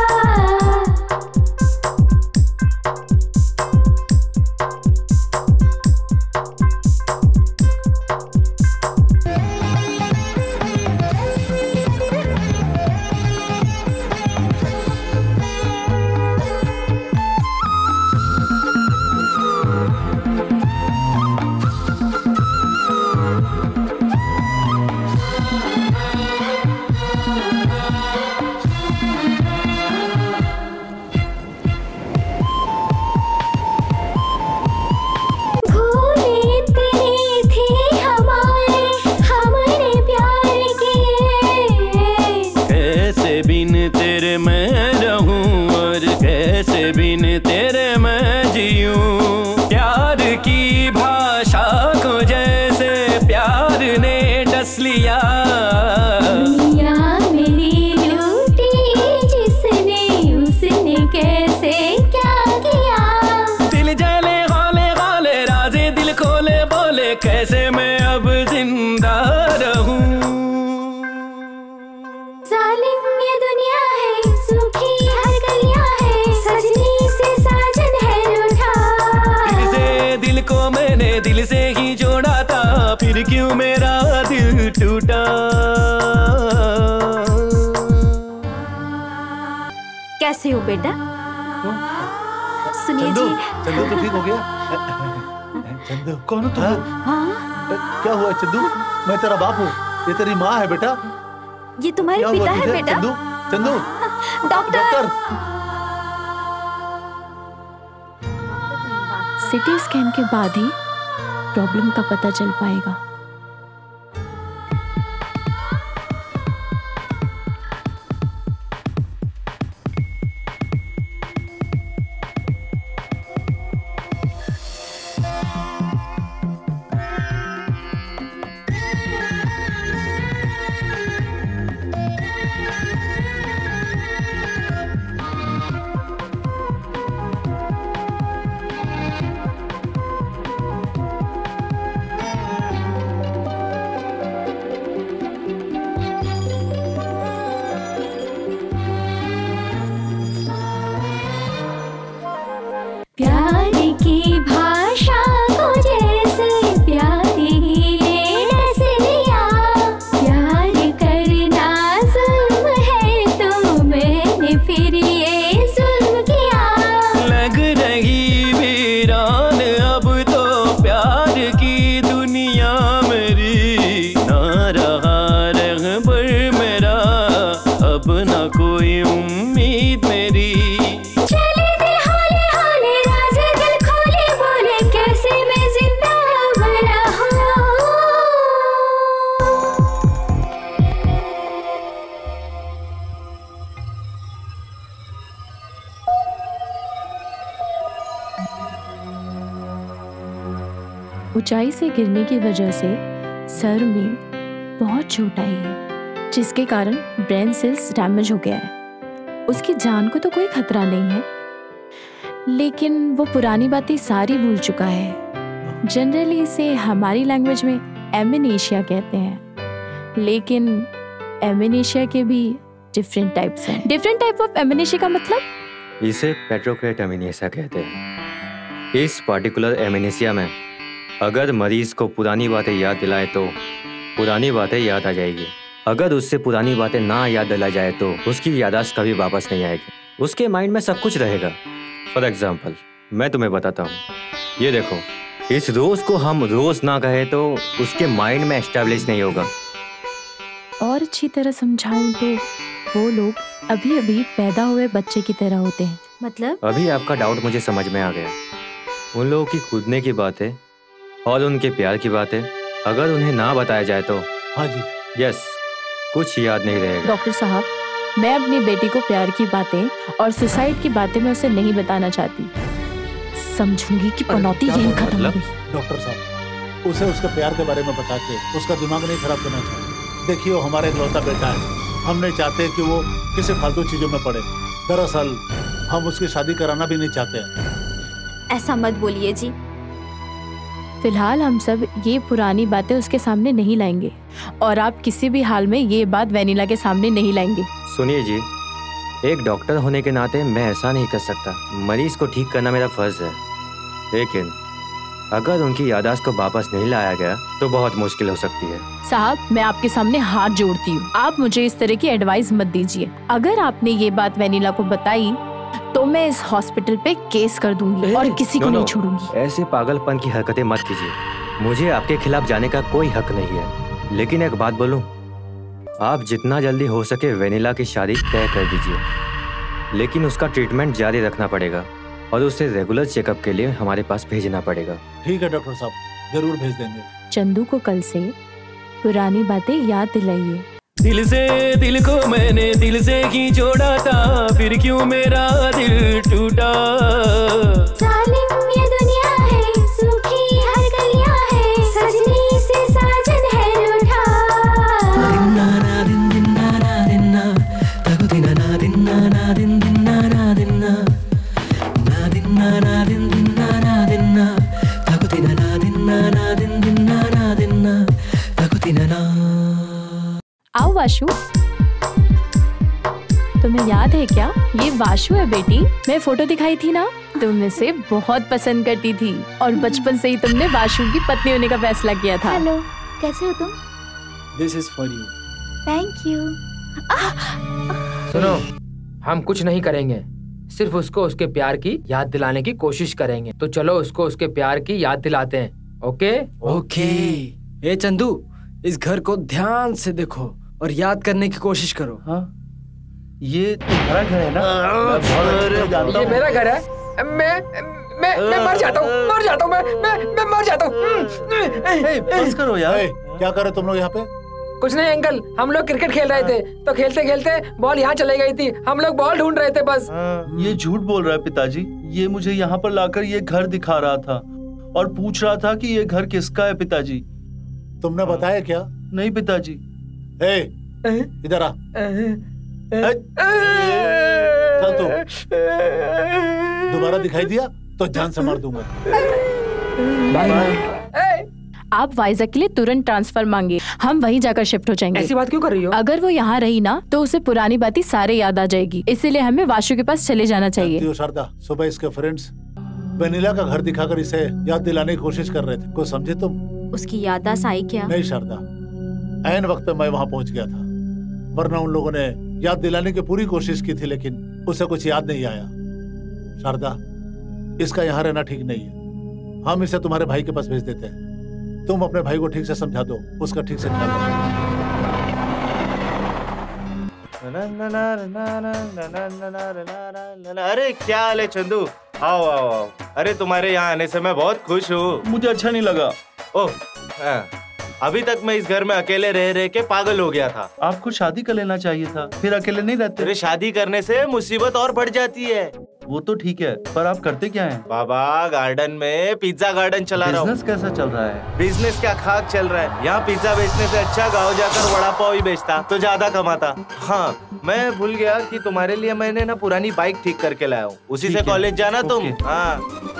कैसे मैं अब जिंदा रहूं। जालिम ये दुनिया है, सूखी हर गलियां है, सजनी से साजन है रूठा। दिल से दिल को मैंने दिल से ही जोड़ा था, फिर क्यों मेरा दिल टूटा। कैसे हो बेटा? सुनिए जी। चंदू तो ठीक हो गया? चंदू कौन हो तुम? हाँ? क्या हुआ चंदू? मैं तेरा बाप हूँ, ये तेरी माँ है बेटा। ये तुम्हारे पिता है बेटा। Chandu Chandu doctor. CT scan के बाद ही प्रॉब्लम का पता चल पाएगा। प्यार की भाषा को जैसे प्यारी ने डस लिया। प्यार करना जुल्म है ऊंचाई से गिरने की वजह से सर में बहुत चोट आई है, जिसके कारण ब्रेन सेल्स डैमेज हो गया है। उसकी जान को तो कोई खतरा नहीं है, लेकिन वो पुरानी बातें सारी भूल चुका है। जनरली इसे हमारी लैंग्वेज में एमनेशिया कहते हैं, लेकिन एमनेशिया के भी डिफरेंट टाइप्स हैं। डिफरेंट टाइप ऑफ एमनेशिया का मतलब? इसे पेट्रोक्रेट एमनेशिया कहते हैं। इस पर्टिकुलर एमनेशिया में अगर मरीज को पुरानी बातें याद दिलाए तो पुरानी बातें याद आ जाएगी। अगर उससे पुरानी बातें ना याद दिला जाए तो उसकी याददाश्त कभी वापस नहीं आएगी। उसके माइंड में सब कुछ रहेगा। फॉर एग्जाम्पल मैं तुम्हें बताता हूँ, ये देखो, इस रोज को हम रोज ना कहे तो उसके माइंड में एस्टेब्लिश नहीं होगा। और अच्छी तरह समझाऊं तो वो लोग अभी अभी पैदा हुए बच्चे की तरह होते हैं। मतलब? अभी आपका डाउट मुझे समझ में आ गया। उन लोगों की कूदने की बातें और उनके प्यार की बातें अगर उन्हें ना बताया जाए तो हाँ जी, यस, कुछ याद नहीं रहेगा। डॉक्टर साहब, मैं अपनी बेटी को प्यार की बातें और सुसाइड की बातें मैं उसे नहीं बताना चाहती। समझूंगी कि पनौती यही खत्म हो गई। डॉक्टर साहब, उसे उसके प्यार के बारे में बता के उसका दिमाग नहीं खराब करना चाहिए। देखिए, वो हमारा इकलौता बेटा है। हम नहीं चाहते कि वो किसी फालतू चीजों में पड़े। दरअसल हम उसकी शादी कराना भी नहीं चाहते। ऐसा मत बोलिए जी। फिलहाल हम सब ये पुरानी बातें उसके सामने नहीं लाएंगे, और आप किसी भी हाल में ये बात वेनिला के सामने नहीं लाएंगे। सुनिए जी, एक डॉक्टर होने के नाते मैं ऐसा नहीं कर सकता। मरीज को ठीक करना मेरा फर्ज है, लेकिन अगर उनकी याददाश्त को वापस नहीं लाया गया तो बहुत मुश्किल हो सकती है। साहब, मैं आपके सामने हाथ जोड़ती हूँ, आप मुझे इस तरह की एडवाइस मत दीजिए। अगर आपने ये बात वेनिला को बताई तो मैं इस हॉस्पिटल पे केस कर दूंगी और किसी को नहीं छोड़ूंगी। ऐसे पागलपन की हरकतें मत कीजिए। मुझे आपके खिलाफ जाने का कोई हक नहीं है, लेकिन एक बात बोलूं, आप जितना जल्दी हो सके वेनिला की शादी तय कर दीजिए, लेकिन उसका ट्रीटमेंट जारी रखना पड़ेगा और उसे रेगुलर चेकअप के लिए हमारे पास भेजना पड़ेगा। ठीक है डॉक्टर साहब, जरूर भेज देंगे। चंदू को कल से पुरानी बातें याद दिलाइए। दिल से दिल को मैंने दिल से ही जोड़ा था, फिर क्यों मेरा दिल टूटा। जालिम ये दुनिया है, सूखी हर गलियां है, सजनी से साजन है रूठा। दिन्ना ना दिन दिन्ना ना दिन्ना, तगो दिना ना दिन्ना ना दिन दिन्ना ना दिन्ना, ना दिन्ना ना दिन दिन्ना ना दिन्ना, तगो दिना ना दिन्ना ना दिन दिन्ना ना दिन्ना, तगो दिना ना। आओ वाशु, तुम्हें याद है क्या, ये वाशु है बेटी। मैं फोटो दिखाई थी ना, तुम इसे बहुत पसंद करती थी और बचपन से ही तुमने वाशु की पत्नी होने का फैसला किया था। हेलो, कैसे हो तुम? This is for you. Thank you. सुनो, हम कुछ नहीं करेंगे, सिर्फ उसको उसके प्यार की याद दिलाने की कोशिश करेंगे। तो चलो उसको उसके प्यार की याद दिलाते हैं। Okay okay. ए चंदू, इस घर को ध्यान से देखो और याद करने की कोशिश करो। हाँ, ये तुम्हारा घर है ना? ये मेरा घर है। मैं मर जाता हूँ, मर जाता हूँ, मैं मर जाता हूँ। बस करो यार। क्या कर रहे तुम लोग यहाँ पे? कुछ नहीं अंकल, हम लोग क्रिकेट खेल रहे थे तो खेलते खेलते बॉल यहाँ चली गई थी। हम लोग बॉल ढूंढ रहे थे बस। ये झूठ बोल रहा है पिताजी। ये मुझे यहाँ पर लाकर ये घर दिखा रहा था और पूछ रहा था कि ये घर किसका है पिताजी। तुमने बताया क्या? नहीं पिताजी। इधर आ। चल तू, दोबारा दिखाई दिया तो जान से मार दूंगा। आप वाइजैक के लिए तुरंत ट्रांसफर मांगे, हम वहीं जाकर शिफ्ट हो जाएंगे। ऐसी बात क्यों कर रही हो? अगर वो यहाँ रही ना तो उसे पुरानी बातें सारे याद आ जाएगी, इसीलिए हमें वाशु के पास चले जाना चाहिए। शारदा, सुबह इसके फ्रेंड्स वेनिला का घर दिखाकर इसे याद दिलाने की कोशिश कर रहे थे। कुछ समझे तुम? उसकी याददाश्त आई क्या? नहीं शारदा, ऐन वक्त पे मैं वहाँ पहुँच गया था, वरना उन लोगों ने याद दिलाने की पूरी कोशिश की थी, लेकिन उसे कुछ याद नहीं आया। शारदा, इसका यहाँ रहना ठीक नहीं है। हम इसे तुम्हारे भाई के पास भेज देते हैं। तुम अपने भाई को ठीक से समझा दो, उसका ठीक से ख्याल रखो। अरे क्या हाल है चंदू? आओ आओ आओ। अरे तुम्हारे यहाँ आने से मैं बहुत खुश हूँ। मुझे अच्छा नहीं लगा। ओह, अभी तक मैं इस घर में अकेले रह रह के पागल हो गया था। आपको शादी कर लेना चाहिए था, फिर अकेले नहीं रहते। अरे शादी करने से मुसीबत और बढ़ जाती है। वो तो ठीक है, पर आप करते क्या हैं? बाबा गार्डन में पिज्जा गार्डन चला रहा हूँ। बिजनेस कैसा चल रहा है? बिजनेस क्या खाक चल रहा है। यहाँ पिज्जा बेचने से अच्छा गाँव जाकर वड़ा पाव ही बेचता तो ज्यादा कमाता। हाँ, मैं भूल गया कि तुम्हारे लिए मैंने ना पुरानी बाइक ठीक करके लाया हूँ, उसी से कॉलेज जाना तुम। हाँ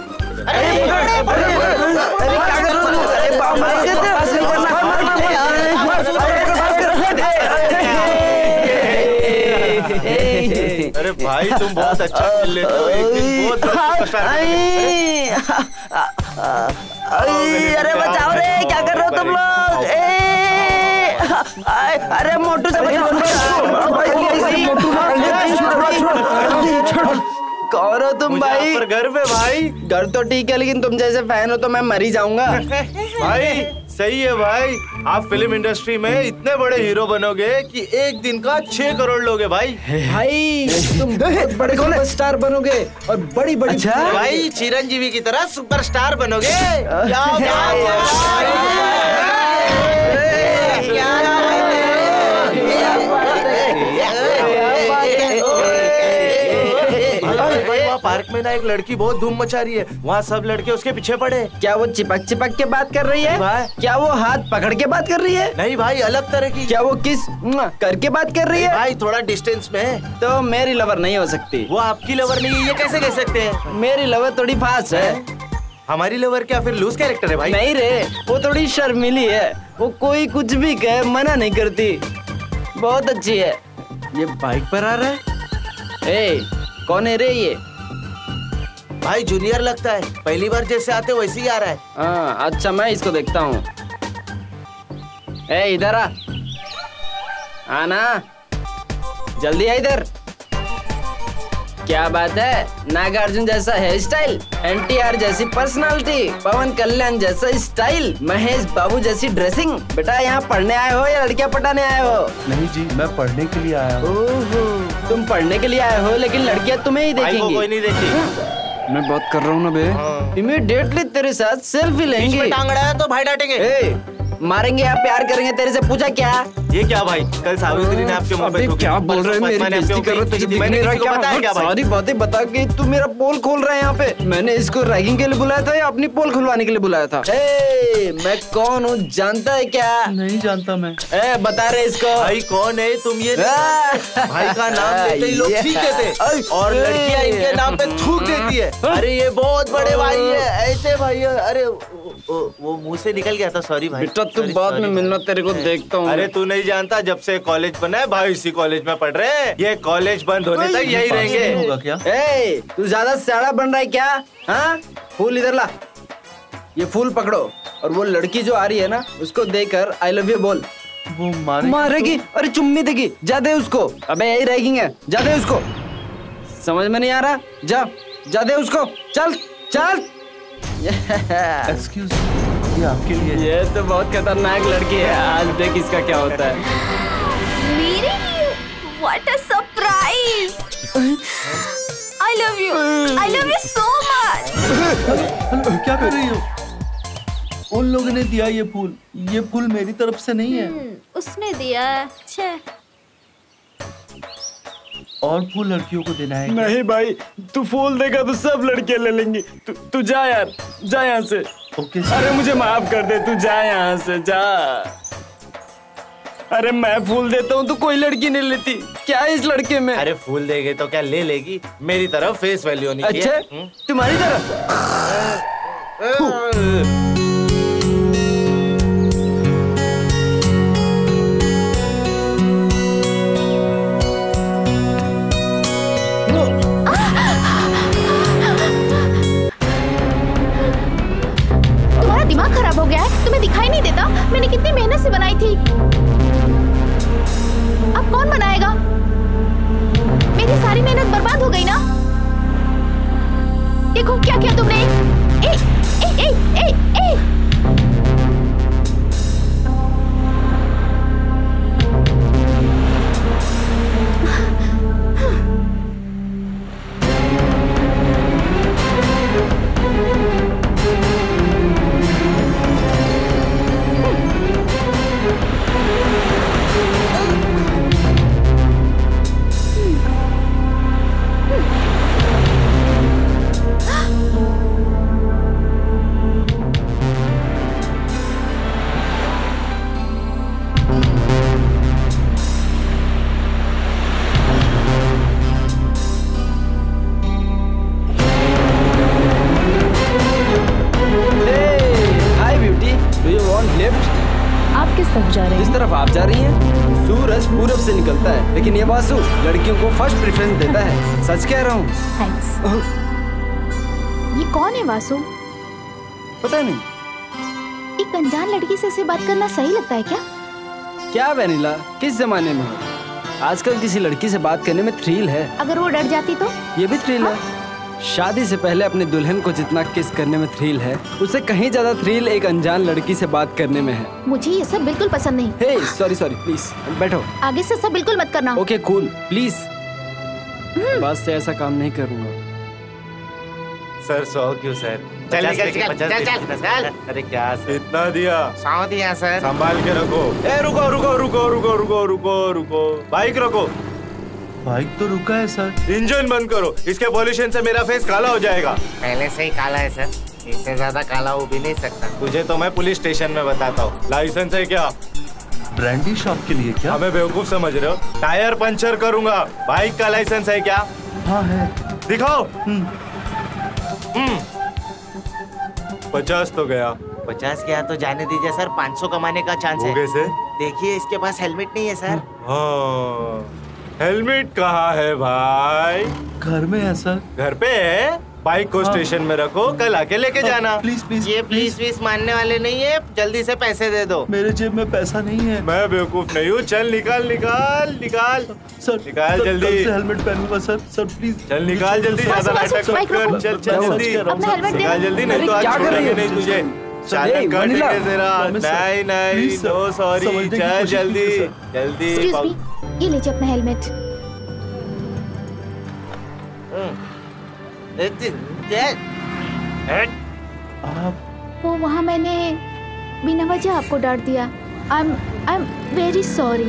अरे भाई तुम बहुत अच्छा खेल लेते हो, एक दिन बहुत अरे बचाओ रे, क्या कर रहे हो तुम लोग? अरे मोटू से कौन हो तुम भाई? पर घर पे भाई। घर तो ठीक है, लेकिन तुम जैसे फैन हो तो मैं मर ही जाऊंगा। भाई सही है भाई, आप फिल्म इंडस्ट्री में इतने बड़े हीरो बनोगे कि एक दिन का 6 करोड़ लोगे भाई। भाई तुम बहुत बड़े सुपरस्टार बनोगे और बड़ी बड़ी। अच्छा भाई चिरंजीवी की तरह सुपरस्टार बनोगे। पार्क में ना एक लड़की बहुत धूम मचा रही है, वहाँ सब लड़के उसके पीछे पड़े। क्या वो चिपक चिपक के बात कर रही है? भाई क्या वो हाथ पकड़ के बात कर रही है? नहीं भाई, अलग तरह की। क्या वो किस करके बात कर रही है? भाई थोड़ा डिस्टेंस में। तो मेरी लवर नहीं हो सकती। वो आपकी लवर नहीं है, ये कैसे कह सकते हैं? मेरी लवर थोड़ी फास्ट है। हमारी लवर क्या फिर लूज कैरेक्टर है भाई? नहीं रे, वो थोड़ी शर्मीली है, वो कोई कुछ भी कहे मना नहीं करती, बहुत अच्छी है। ये बाइक पर आ रहा है। ए, कौन है रे ये? भाई जूनियर लगता है, पहली बार जैसे आते वैसे ही आ रहा है। हाँ अच्छा, मैं इसको देखता हूँ। ए इधर आ, आना जल्दी आ इधर। क्या बात है, नागार्जुन जैसा हेयर स्टाइल, NTR जैसी पर्सनालिटी, पवन कल्याण जैसा स्टाइल, महेश बाबू जैसी ड्रेसिंग। बेटा यहाँ पढ़ने आए हो या लड़कियाँ पटाने आए हो? नहीं जी, मैं पढ़ने के लिए आया हूँ। तुम पढ़ने के लिए आए हो, लेकिन लड़कियाँ तुम्हें ही देखेंगी। कोई नहीं देखी। मैं बात कर रहा हूँ ना बे। इमीडिएटली तेरे साथ सेल्फी लेंगे। टांग रहा है तो भाई डांटेंगे। मारेंगे या प्यार करेंगे? तेरे से पूछा क्या? ये क्या भाई, कल सावित्री ने आपके मुंह पे क्या बोल रहे हैं? मेरी बेइज्जती कर रहे हो? तुझे दिख नहीं रहा क्या? सारी बातें बता के तू मेरा पोल खोल रहा है यहाँ पे। मैंने इसको रैगिंग के लिए बुलाया था या अपनी पोल खुलवाने के लिए बुलाया था? मैं कौन हूँ जानता है क्या? नहीं जानता मैं। बता रहे इसको। भाई कौन है तुम? ये भाई का नाम लेते ही लोग ठीक देते और लड़कियाँ इनके नाम पे थूक देती है। अरे ये बहुत बड़े भाई है, ऐसे भाई है। अरे वो मुंह से निकल गया था, सॉरी भाई। बेटा तू बाद में मिलना, तेरे को देखता हूँ। अरे तू नहीं जानता, जब से कॉलेज बना है भाई इसी कॉलेज में पढ़ रहे हैं। ये कॉलेज बंद होने तक यही रहेंगे। होगा क्या? तू ज्यादा सड़ा बन रहा है क्या? हाँ, फूल इधर ला। ये फूल पकड़ो और वो लड़की जो आ रही है ना, उसको देकर आई लव यू बोल। वो मारेगी? अरे चुम्मी देगी, जा दे उसको। अबे यही रैगिंग है, जा दे उसको। समझ में नहीं आ रहा? जा दे उसको, चल चल। एक्सक्यूज मी, ये आपके लिए। ये तो बहुत खतरनाक लड़की है, आज देख इसका क्या होता है। मेरे लिए? What a surprise! I love you so much. क्या कर रही हो? उन लोगों ने दिया ये फूल मेरी तरफ से नहीं है। उसने दिया। छे। और फूल लड़कियों को देना है। नहीं भाई, तू फूल देगा तो सब लड़कियां ले लेंगी। तू जा यार, जा यहाँ से। ओके। अरे मुझे माफ कर दे, तू जा यहाँ से, जा। अरे मैं फूल देता हूँ तो कोई लड़की नहीं लेती, क्या है इस लड़के में? अरे फूल देगे तो क्या ले लेगी, मेरी तरफ फेस वैल्यू होनी चाहिए। अच्छा, तुम्हारी तरफ? तुम्हारा दिमाग खराब हो गया है? तुम्हें दिखाई नहीं देता? मैंने कितनी मेहनत से बनाई थी। अब कौन बनाएगा? मेरी सारी मेहनत बर्बाद हो गई ना। देखो क्या किया तुमने। ए, ए, ए, ए, ए। तरफ जा रहे हैं? जिस तरफ आप जा रही हैं। सूरज पूरब से निकलता है, लेकिन ये वासु लड़कियों को फर्स्ट प्रेफरेंस देता है। सच कह रहा हूँ। थैंक्स। ये कौन है वासु? पता नहीं। एक अनजान लड़की से बात करना सही लगता है क्या? क्या वेनिला, किस जमाने में हो? आजकल किसी लड़की से बात करने में थ्रिल है। अगर वो डर जाती तो? ये भी थ्रिल है। शादी से पहले अपने दुल्हन को जितना किस करने में थ्रिल है, उससे कहीं ज्यादा थ्रिल एक अनजान लड़की से बात करने में है। मुझे ये सब बिल्कुल पसंद नहीं। हे सॉरी प्लीज बैठो। आगे से सब बिल्कुल मत करना। Okay cool please. बस से ऐसा काम नहीं करूँगा। सर 100 क्यों सर? चल अरे क्या सर? इतना दिया? 100 दिया सर। संभाल के रखो। ए रुको रुको रुको रुको रुको रुको रुको, बाइक रोको। बाइक तो रुका है सर। इंजन बंद करो, इसके पॉल्यूशन से मेरा फेस काला हो जाएगा। पहले से ही काला है सर, इससे ज्यादा काला हो भी नहीं सकता। तुझे तो मैं पुलिस स्टेशन में बताता हूँ। लाइसेंस है क्या? ब्रांडी शॉप के लिए क्या? हमें बेवकूफ समझ रहे हो? टायर पंचर करूंगा। बाइक का लाइसेंस है क्या? हाँ है। दिखाओ। 50 तो गया। 50 गया तो जाने दीजिए सर, 500 कमाने का चांस है। कैसे? देखिए इसके पास हेलमेट नहीं है सर। हाँ, हेलमेट कहाँ है भाई? घर में है सर। घर पे है? बाइक को स्टेशन में रखो, कल आके लेके जाना। Please please. ये प्लीज मानने वाले नहीं है, जल्दी से पैसे दे दो। मेरे जेब में पैसा नहीं है। मैं बेवकूफ नहीं हूँ। चल निकाल निकाल निकाल सर, निकाल जल्दी। कल से हेलमेट पहनूंगा सर। सर प्लीज चल निकाल जल्दी, ज्यादा नाटक मत कर। चल चल जल्दी निकाल जल्दी, नहीं तो आज छोड़ेंगे नहीं तुझे। चालक कर देंगे तेरा। नहीं नहीं नो सॉरी, चल जल्दी जल्दी। ये लीजिए अपना हेलमेट। वो वहाँ मैंने बिना वजह आपको डांट दिया। I am very sorry.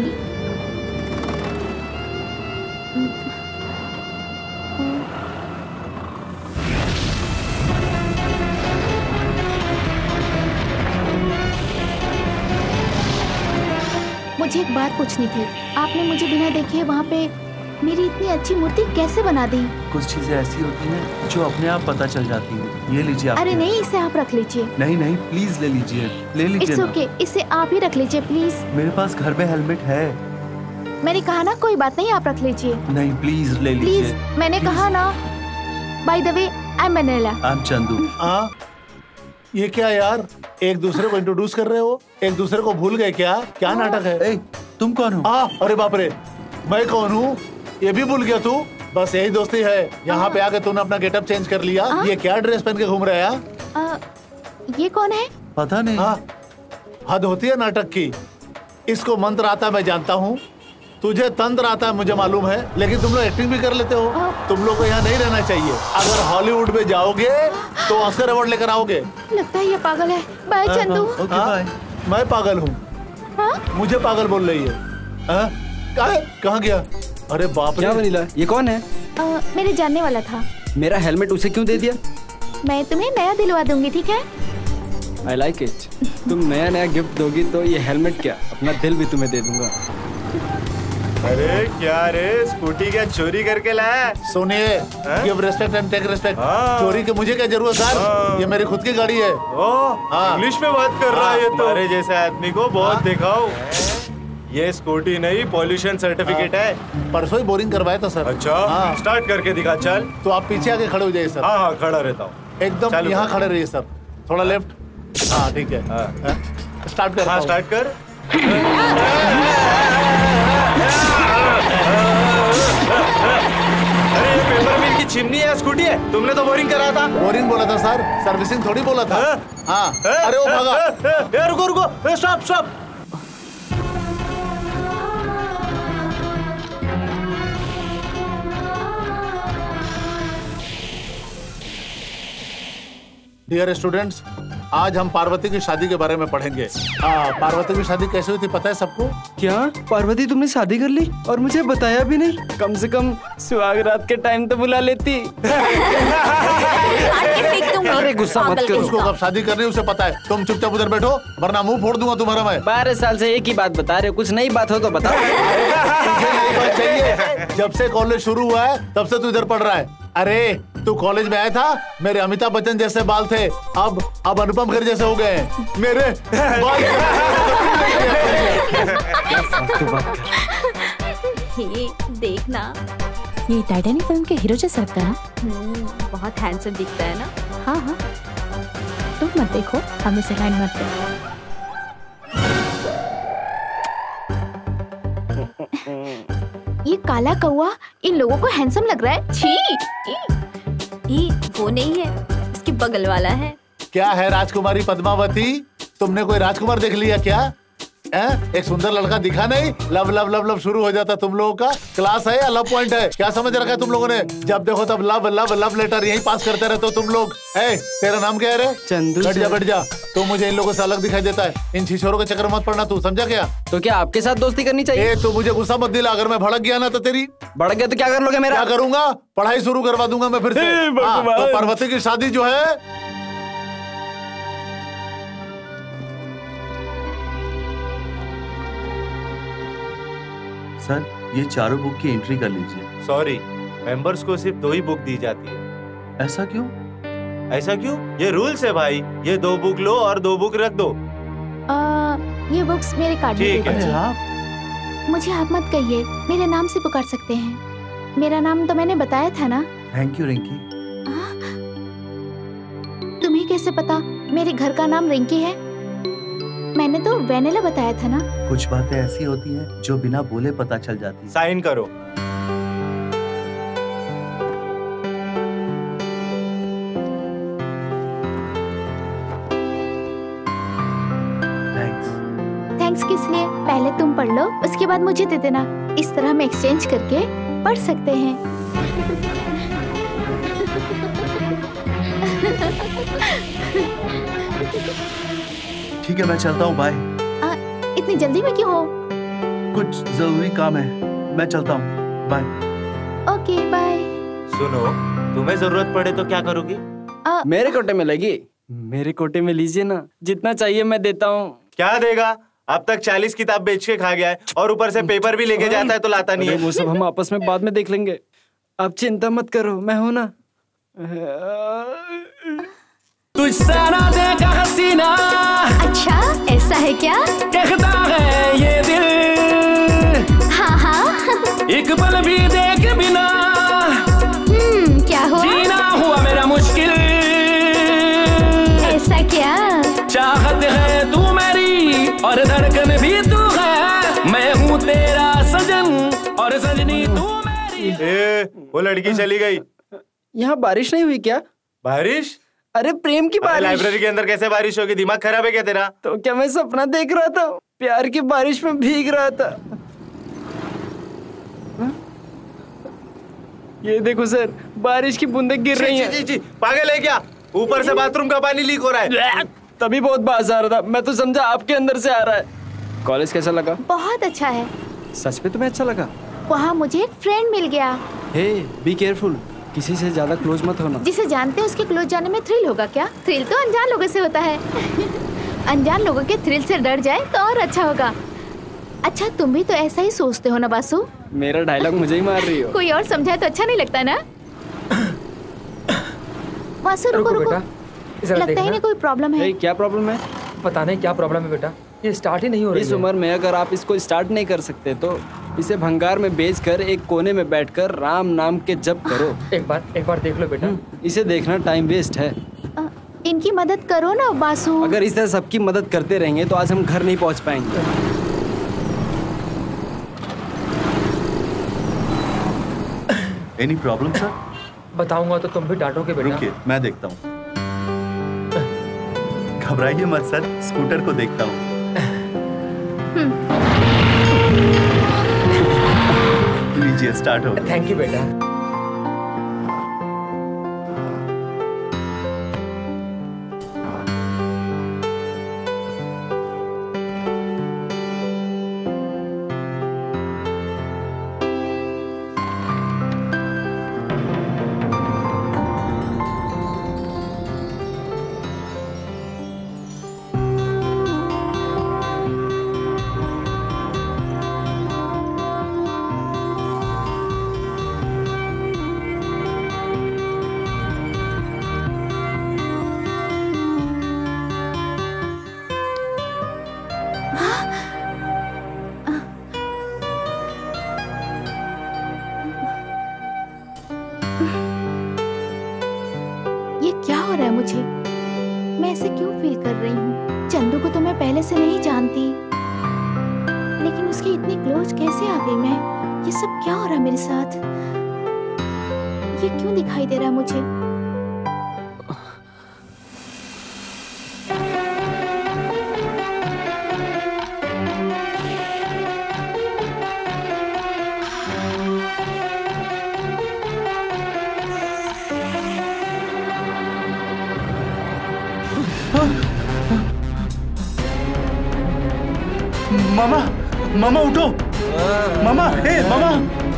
मुझे एक बात पूछनी थी। आपने मुझे बिना देखे वहाँ पे मेरी इतनी अच्छी मूर्ति कैसे बना दी? कुछ चीजें ऐसी होती हैं जो अपने आप पता चल जाती हैं। ये लीजिए आप। अरे नहीं, इसे आप रख लीजिए। नहीं नहीं प्लीज ले लीजिए, ले लीजिए। इट्स ओके, इसे आप ही रख लीजिए प्लीज। मेरे पास घर में हेलमेट है। मैंने कहा ना कोई बात नहीं, आप रख लीजिए। नहीं प्लीज ले लीजिए। प्लीज मैंने कहा ना। By the way I am vanilla. I am Chandu. ये क्या यार, एक दूसरे को इंट्रोड्यूस कर रहे हो? एक दूसरे को भूल गए क्या? क्या नाटक है? तुम कौन हो? अरे बाप रे, मैं कौन हूँ ये भी भूल गया तू? बस यही दोस्ती है। यहाँ पे आके तूने अपना गेटअप चेंज कर लिया। ये क्या ड्रेस पहन के घूम रहे हैं? ये कौन है? पता नहीं। हद होती है नाटक की। इसको मंत्र आता मैं जानता हूँ, तुझे तंत्र आता है मुझे मालूम है, लेकिन तुम लोग एक्टिंग भी कर लेते हो। तुम लोग को यहाँ नहीं रहना चाहिए। अगर हॉलीवुड में जाओगे तो ऑस्कर अवार्ड लेकर आओगे। लगता है ये पागल है। बाय चंदू। मैं पागल हूँ? मुझे पागल बोल रही है? कहाँ गया? अरे बाप रे। क्या वनीला, ये कौन है? मेरे जानने वाला था। मेरा हेलमेट उसे क्यों दे दिया? मैं तुम्हें नया दिलवा दूंगी, ठीक है? I like it. तुम नया नया गिफ्ट दोगी तो ये हेलमेट क्या, अपना दिल भी तुम्हें दे दूंगा। अरे क्या रे, स्कूटी क्या चोरी करके लाया? सुनिए, give respect and take respect. चोरी की मुझे क्या जरूरत सर? ये मेरी खुद की गाड़ी है। इंग्लिश में बात कर रहा है ये तो। अरे जैसे आदमी को बहुत देखा हूँ। ये स्कूटी नहीं, पॉल्यूशन सर्टिफिकेट है। परसों ही बोरिंग करवाया था सर। अच्छा, स्टार्ट करके दिखा। चल तो आप पीछे आके खड़े हो जाइए सर। हाँ खड़ा रहता हूँ। एकदम यहाँ खड़े रहिए सर। थोड़ा लेफ्ट। हाँ ठीक है। स्टार्ट कर। हाँ स्टार्ट कर। अरे ये पेपर मिल की चिमनी है, स्कूटी है? तुमने तो बोरिंग करा था। बोरिंग बोला था सर, सर्विसिंग थोड़ी बोला था। हाँ अरे वो भागा। रुको रुको, स्टॉप स्टॉप। डियर स्टूडेंट्स, आज हम पार्वती की शादी के बारे में पढ़ेंगे। पार्वती की शादी कैसे हुई थी पता है सबको? क्या पार्वती तुमने शादी कर ली और मुझे बताया भी नहीं? कम से कम सुहाग रात के टाइम तो बुला लेती। अरे गुस्सा मत करो। उसको कब शादी करनी उसे पता है। तुम चुपचाप उधर बैठो वरना मुंह फोड़ दूंगा तुम्हारा मैं। 12 साल से एक ही बात बता रहे हो, कुछ नई बात हो तो बताओ। चाहिए, जब से कॉलेज शुरू हुआ है तब से तू इधर पढ़ रहा है। अरे तू कॉलेज में आया था, मेरे अमिताभ बच्चन जैसे बाल थे, अब अनुपम खेर जैसे हो गए हैं मेरे बाल। ये देखना, ये टाइटैनिक फिल्म के हीरो जैसा लगता है। बहुत हैंडसम दिखता है ना। हाँ हाँ, तुम मत देखो, हम इसे लाइन मत दो। ये काला कौवा इन लोगों को हैंडसम लग रहा है। छी! ये वो नहीं है, इसके बगल वाला है। क्या है राजकुमारी पद्मावती, तुमने कोई राजकुमार देख लिया क्या? एक सुंदर लड़का दिखा नहीं, लव लव लव लव शुरू हो जाता तुम लोगों का। क्लास है या लव पॉइंट है, क्या समझ रखा है तुम लोगों ने? जब देखो तब लव लव लव लेटर यही पास करते रहते हो तुम लोग। तेरा नाम क्या है रे? चंदू। बैठ जा। तो मुझे इन लोगों से अलग दिखाई देता है, इन छिछोरों के चक्कर मत पड़ना, तू समझा क्या? तो क्या आपके साथ दोस्ती करनी चाहिए? तो मुझे गुस्सा मत दिला, अगर मैं भड़क गया ना तो तेरी भड़क गया तो क्या कर लोगे मेरा? क्या करूंगा? पढ़ाई शुरू करवा दूंगा मैं फिर से। तो पार्वती की शादी जो है, सर ये चारों बुक की एंट्री कर लीजिए। सॉरी, मेंबर्स को सिर्फ 2 ही बुक दी जाती है। ऐसा क्यों? ऐसा क्यों? ये रूल्स है भाई। ये 2 बुक लो और 2 बुक रख दो। ये बुक्स मेरे कार्ड में ठीक दे है। दीजिए। मुझे आप मत कहिए, मेरे नाम से पुकार सकते हैं। मेरा नाम तो मैंने बताया था ना। Thank you Rinki. तुम्हें कैसे पता मेरे घर का नाम रिंकी है? मैंने तो वेनिला बताया था ना। कुछ बातें ऐसी होती हैं जो बिना बोले पता चल जाती है। साइन करो। थैंक्स किस लिए? पहले तुम पढ़ लो, उसके बाद मुझे दे देना। इस तरह हम एक्सचेंज करके पढ़ सकते हैं। ठीक है, मैं चलता हूँ, बाय। इतनी जल्दी में क्यों हो? कुछ जरूरी काम है, मैं चलता हूँ, बाय। Okay bye. सुनो, तुम्हें जरूरत पड़े तो क्या करोगी? मेरे कोटे में लगी? मेरे कोटे में लीजिए ना, जितना चाहिए मैं देता हूँ। क्या देगा? अब तक 40 किताब बेच के खा गया है और ऊपर से पेपर भी लेके जाता है तो लाता नहीं है। वो सब हम आपस में बाद में देख लेंगे, आप चिंता मत करो, मैं हूं ना। तुझसे ना देखा हसीना। अच्छा, ऐसा है क्या? कहता है ये दिल। हाँ हाँ। एक पल भी देख बिना क्या हुआ? जीना हुआ मेरा मुश्किल। ऐसा क्या? चाहत है तू मेरी और धड़कन भी तू है, मैं हूँ तेरा सजन और सजनी तू मेरी। वो लड़की चली गई। यहाँ बारिश नहीं हुई क्या? बारिश? अरे प्रेम की बारिश। लाइब्रेरी के अंदर कैसे बारिश होगी? दिमाग खराब है क्या तेरा? तो क्या मैं सपना देख रहा था? प्यार की बारिश में भीग रहा था। ये देखो सर, बारिश की बूंदें गिर रही हैं। जी, पागल है क्या? ऊपर से बाथरूम का पानी लीक हो रहा है। तभी बहुत बाज आ रहा था, मैं तो समझा आपके अंदर से आ रहा है। कॉलेज कैसा लगा? बहुत अच्छा है। सच में तुम्हें अच्छा लगा? वहाँ मुझे एक फ्रेंड मिल गया। हे, बी केयरफुल, किसी से ज्यादा क्लोज मत होना। जिसे जानते हैं उसके क्लोज जाने में थ्रिल होगा क्या? थ्रिल तो अनजान लोगों से होता है। अनजान लोगों के थ्रिल से डर जाए तो और अच्छा होगा। अच्छा, तुम भी तो ऐसा ही सोचते हो ना बासु? मेरा डायलॉग मुझे ही मार रही हो। कोई और समझाए तो अच्छा नहीं लगता ना? बासु रुको रुको, लगता ही नहीं कोई प्रॉब्लम है। क्या प्रॉब्लम है? पता नहीं क्या प्रॉब्लम है बेटा, ये स्टार्ट ही नहीं हो रही है। इस उम्र में अगर आप इसको स्टार्ट नहीं कर सकते तो इसे भंगार में बेचकर एक कोने में बैठकर राम नाम के जप करो। एक बार देख लो बेटा। इसे देखना टाइम वेस्ट है। इनकी मदद करो ना बासु। अगर इस तरह सबकी मदद करते रहेंगे तो आज हम घर नहीं पहुंच पाएंगे। Any problem sir? बताऊंगा तो तुम भी डांटोगे बेटा। रुकिए, मैं देखता हूँ। घबराइए मत सर, स्कूटर को देखता हूँ। लीजिए, स्टार्ट हो। थैंक यू बेटा। ये क्या हो रहा है मुझे? मैं ऐसे क्यों फील कर रही हूँ? चंदू को तो मैं पहले से नहीं जानती, लेकिन उसके इतनी क्लोज कैसे आ गई मैं? ये सब क्या हो रहा है मेरे साथ? ये क्यों दिखाई दे रहा है मुझे? मामा, मामा उठो। मामा, हे मामा।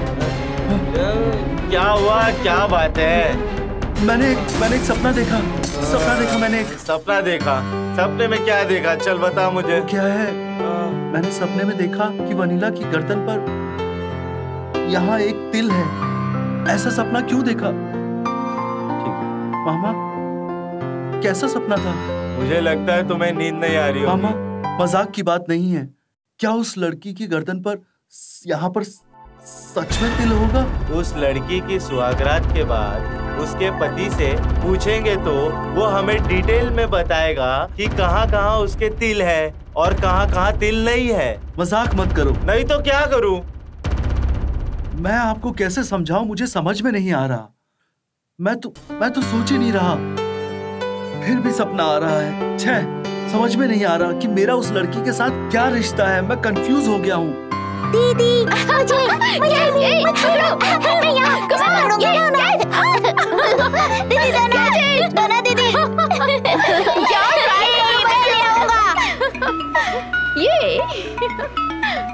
क्या हुआ? क्या बात है? मैंने एक सपना देखा। मैंने एक सपना देखा? सपने में क्या देखा? चल बता मुझे। क्या है? मैंने सपने में देखा कि वनीला की गर्दन पर यहाँ एक तिल है। ऐसा सपना क्यों देखा? मामा, कैसा सपना था? मुझे लगता है तुम्हें नींद नहीं आ रही होगी। मामा, मजाक की बात नहीं है। क्या उस लड़की की गर्दन पर यहाँ पर सच में तिल होगा? उस लड़की की सुहागरात के बाद उसके पति से पूछेंगे तो वो हमें डिटेल में बताएगा कि कहाँ-कहाँ उसके तिल है और कहाँ-कहाँ तिल नहीं है। मजाक मत करो। नहीं तो क्या करूं? मैं आपको कैसे समझाऊं? मुझे समझ में नहीं आ रहा। मैं तो सोच ही नहीं रहा, फिर भी सपना आ रहा है। छे, समझ में नहीं आ रहा कि मेरा उस लड़की के साथ क्या रिश्ता है। मैं कंफ्यूज हो गया हूँ। दीदी, मुझे मत छोड़ो। मैं यहाँ दीदी, दोना दीदी। जाओ, मैं ले आऊंगा। ये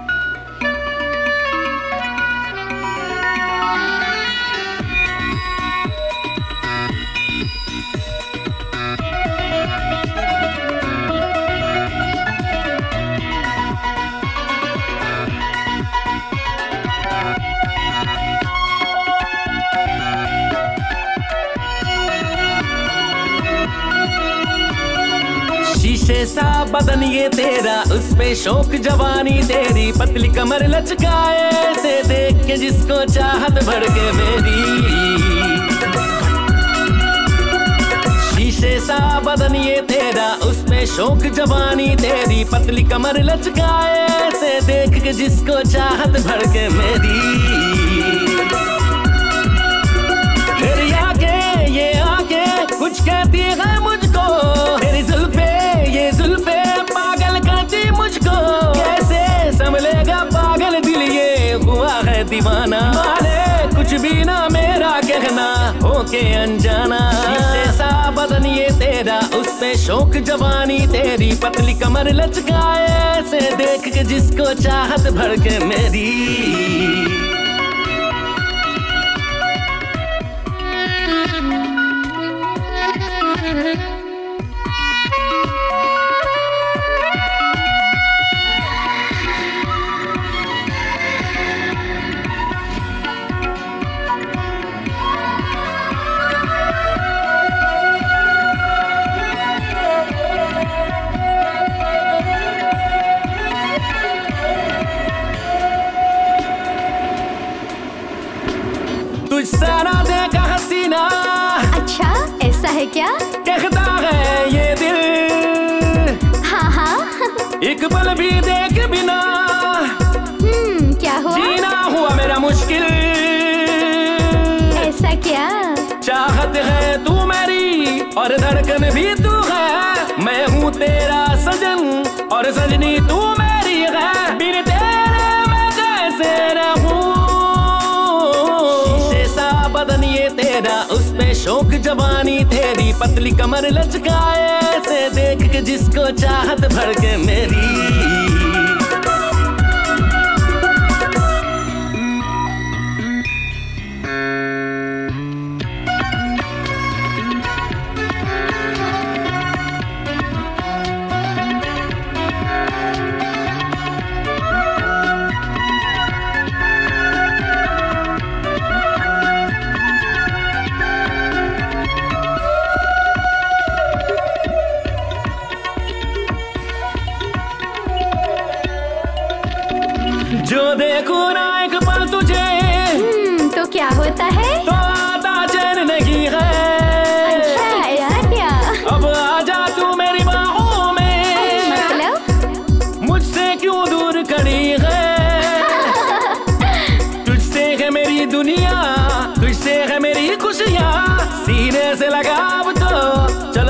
शीशे सा बदन ये तेरा, उसमें शौक जवानी तेरी, पतली कमर लचकाए से देख के जिसको चाहत भड़के मेरी। शीशे सा बदन ये तेरा, उसमें शौक जवानी तेरी, पतली कमर लचकाए से देख के जिसको चाहत भड़के मेरी। तेरी आंखें ये आंखें कुछ कहती है मुझको, तेरी जुल्फे ये जुल्फे पागल करती मुझको। कैसे संभलेगा पागल दिल, ये हुआ है दीवाना। माने कुछ भी ना मेरा कहना, होके अनजाना। शीशे सा बदन ये तेरा, उसमें शौक जवानी तेरी, पतली कमर लचकाए से देख के जिसको चाहत भड़के मेरी। तुझसे ना देखा हसीना। अच्छा, ऐसा है क्या? कहता है ये दिल, हाँ हाँ। एक पल भी देख बिना क्या हुआ? जीना हुआ मेरा मुश्किल। ऐसा क्या? चाहत है तू मेरी और धड़कन भी तू है। मैं हूँ तेरा सजन और सजनी तू मेरी है। बिन तेरे मैं कैसे रहूं? शीशे सा बदन ये तेरा, उसमें शौक जवानी तेरी, पतली कमर लचकाए से देख के जिसको चाहत भड़के मेरी।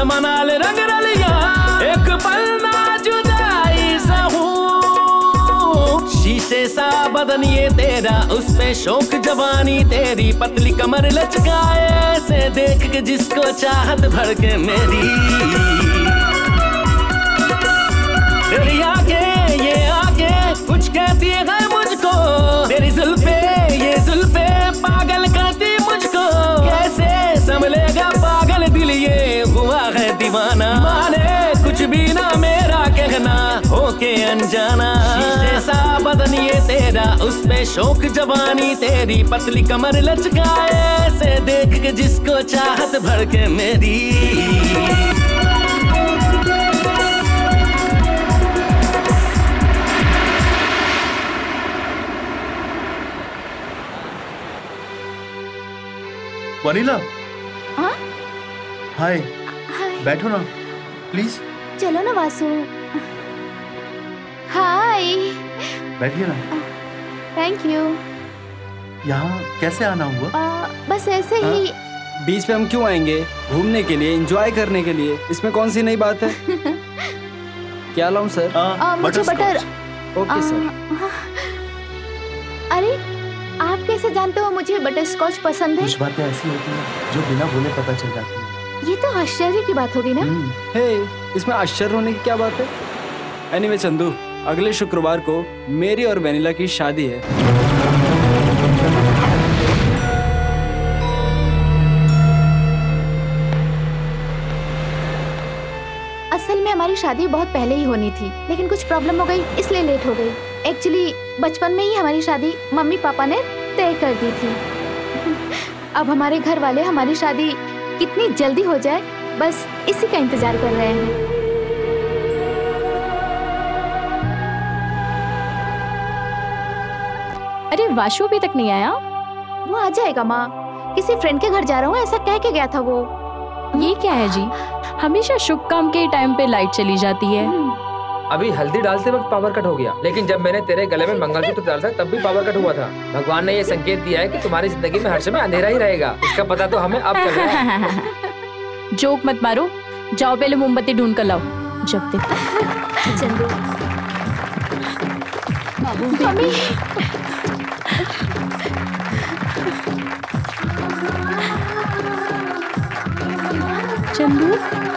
मनाल रंग रलिया, एक पल ना जुदाई सहूं। शीशे सा बदन ये तेरा, उस पे शौक जवानी तेरी, पतली कमर लचकाए ऐसे देख के जिसको चाहत भर के मेरी। तेरी आगे ये आगे कुछ कहती है मुझको, तेरी जुल्फे ये जुल्फे पागल करती मुझको। कैसे संभलेगा पागल दिल ये हुआ है दीवाना, माने कुछ भी ना मेरा कहना होके अनजाना। शीशे सा बदन ये तेरा, उस पे शौक जवानी तेरी, पतली कमर लचकाए ऐसे देख के जिसको चाहत भर के मेरी। वनीला। हाँ? हाय। बैठो ना प्लीज। चलो ना वासु। हाय। बैठिए ना। Thank you. यहाँ कैसे आना हुआ? बस ऐसे ही। बीच पे हम क्यों आएंगे? घूमने के लिए, एंजॉय करने के लिए। इसमें कौन सी नई बात है? क्या लाऊं सर? मुझे बटर। Okay sir. अरे आप कैसे जानते हो मुझे बटर स्कॉच पसंद है? कुछ बातें ऐसी होती हैं जो बिना बोले पता चल जाती हैं। ये तो आश्चर्य की बात होगी ना? हे, इसमें आश्चर्य होने की क्या बात है? एनीवे चंदू, अगले शुक्रवार को मेरी और वेनिला की शादी है। असल में हमारी शादी बहुत पहले ही होनी थी, लेकिन कुछ प्रॉब्लम हो गई इसलिए लेट हो गई। एक्चुअली बचपन में ही हमारी शादी मम्मी पापा ने तय कर दी थी। अब हमारे घर वाले हमारी शादी कितनी जल्दी हो जाए बस इसी का इंतजार कर रहे हैं। अरे वाशु अभी तक नहीं आया? वो आ जाएगा माँ, किसी फ्रेंड के घर जा रहा हूँ ऐसा कह के गया था वो। ये क्या है जी, हमेशा शुभ काम के टाइम पे लाइट चली जाती है। अभी हल्दी डालते वक्त पावर कट हो गया, लेकिन जब मैंने तेरे गले में मंगलसूत्र डाला था तब भी पावर कट हुआ था। भगवान ने ये संकेत दिया है कि तुम्हारी जिंदगी में हर समय अंधेरा ही रहेगा। इसका पता तो हमें अब चल रहा है। जोक मत मारो, जाओ पहले मोमबत्ती ढूंढ कर लाओ। जब देखो मम्मी। चंदू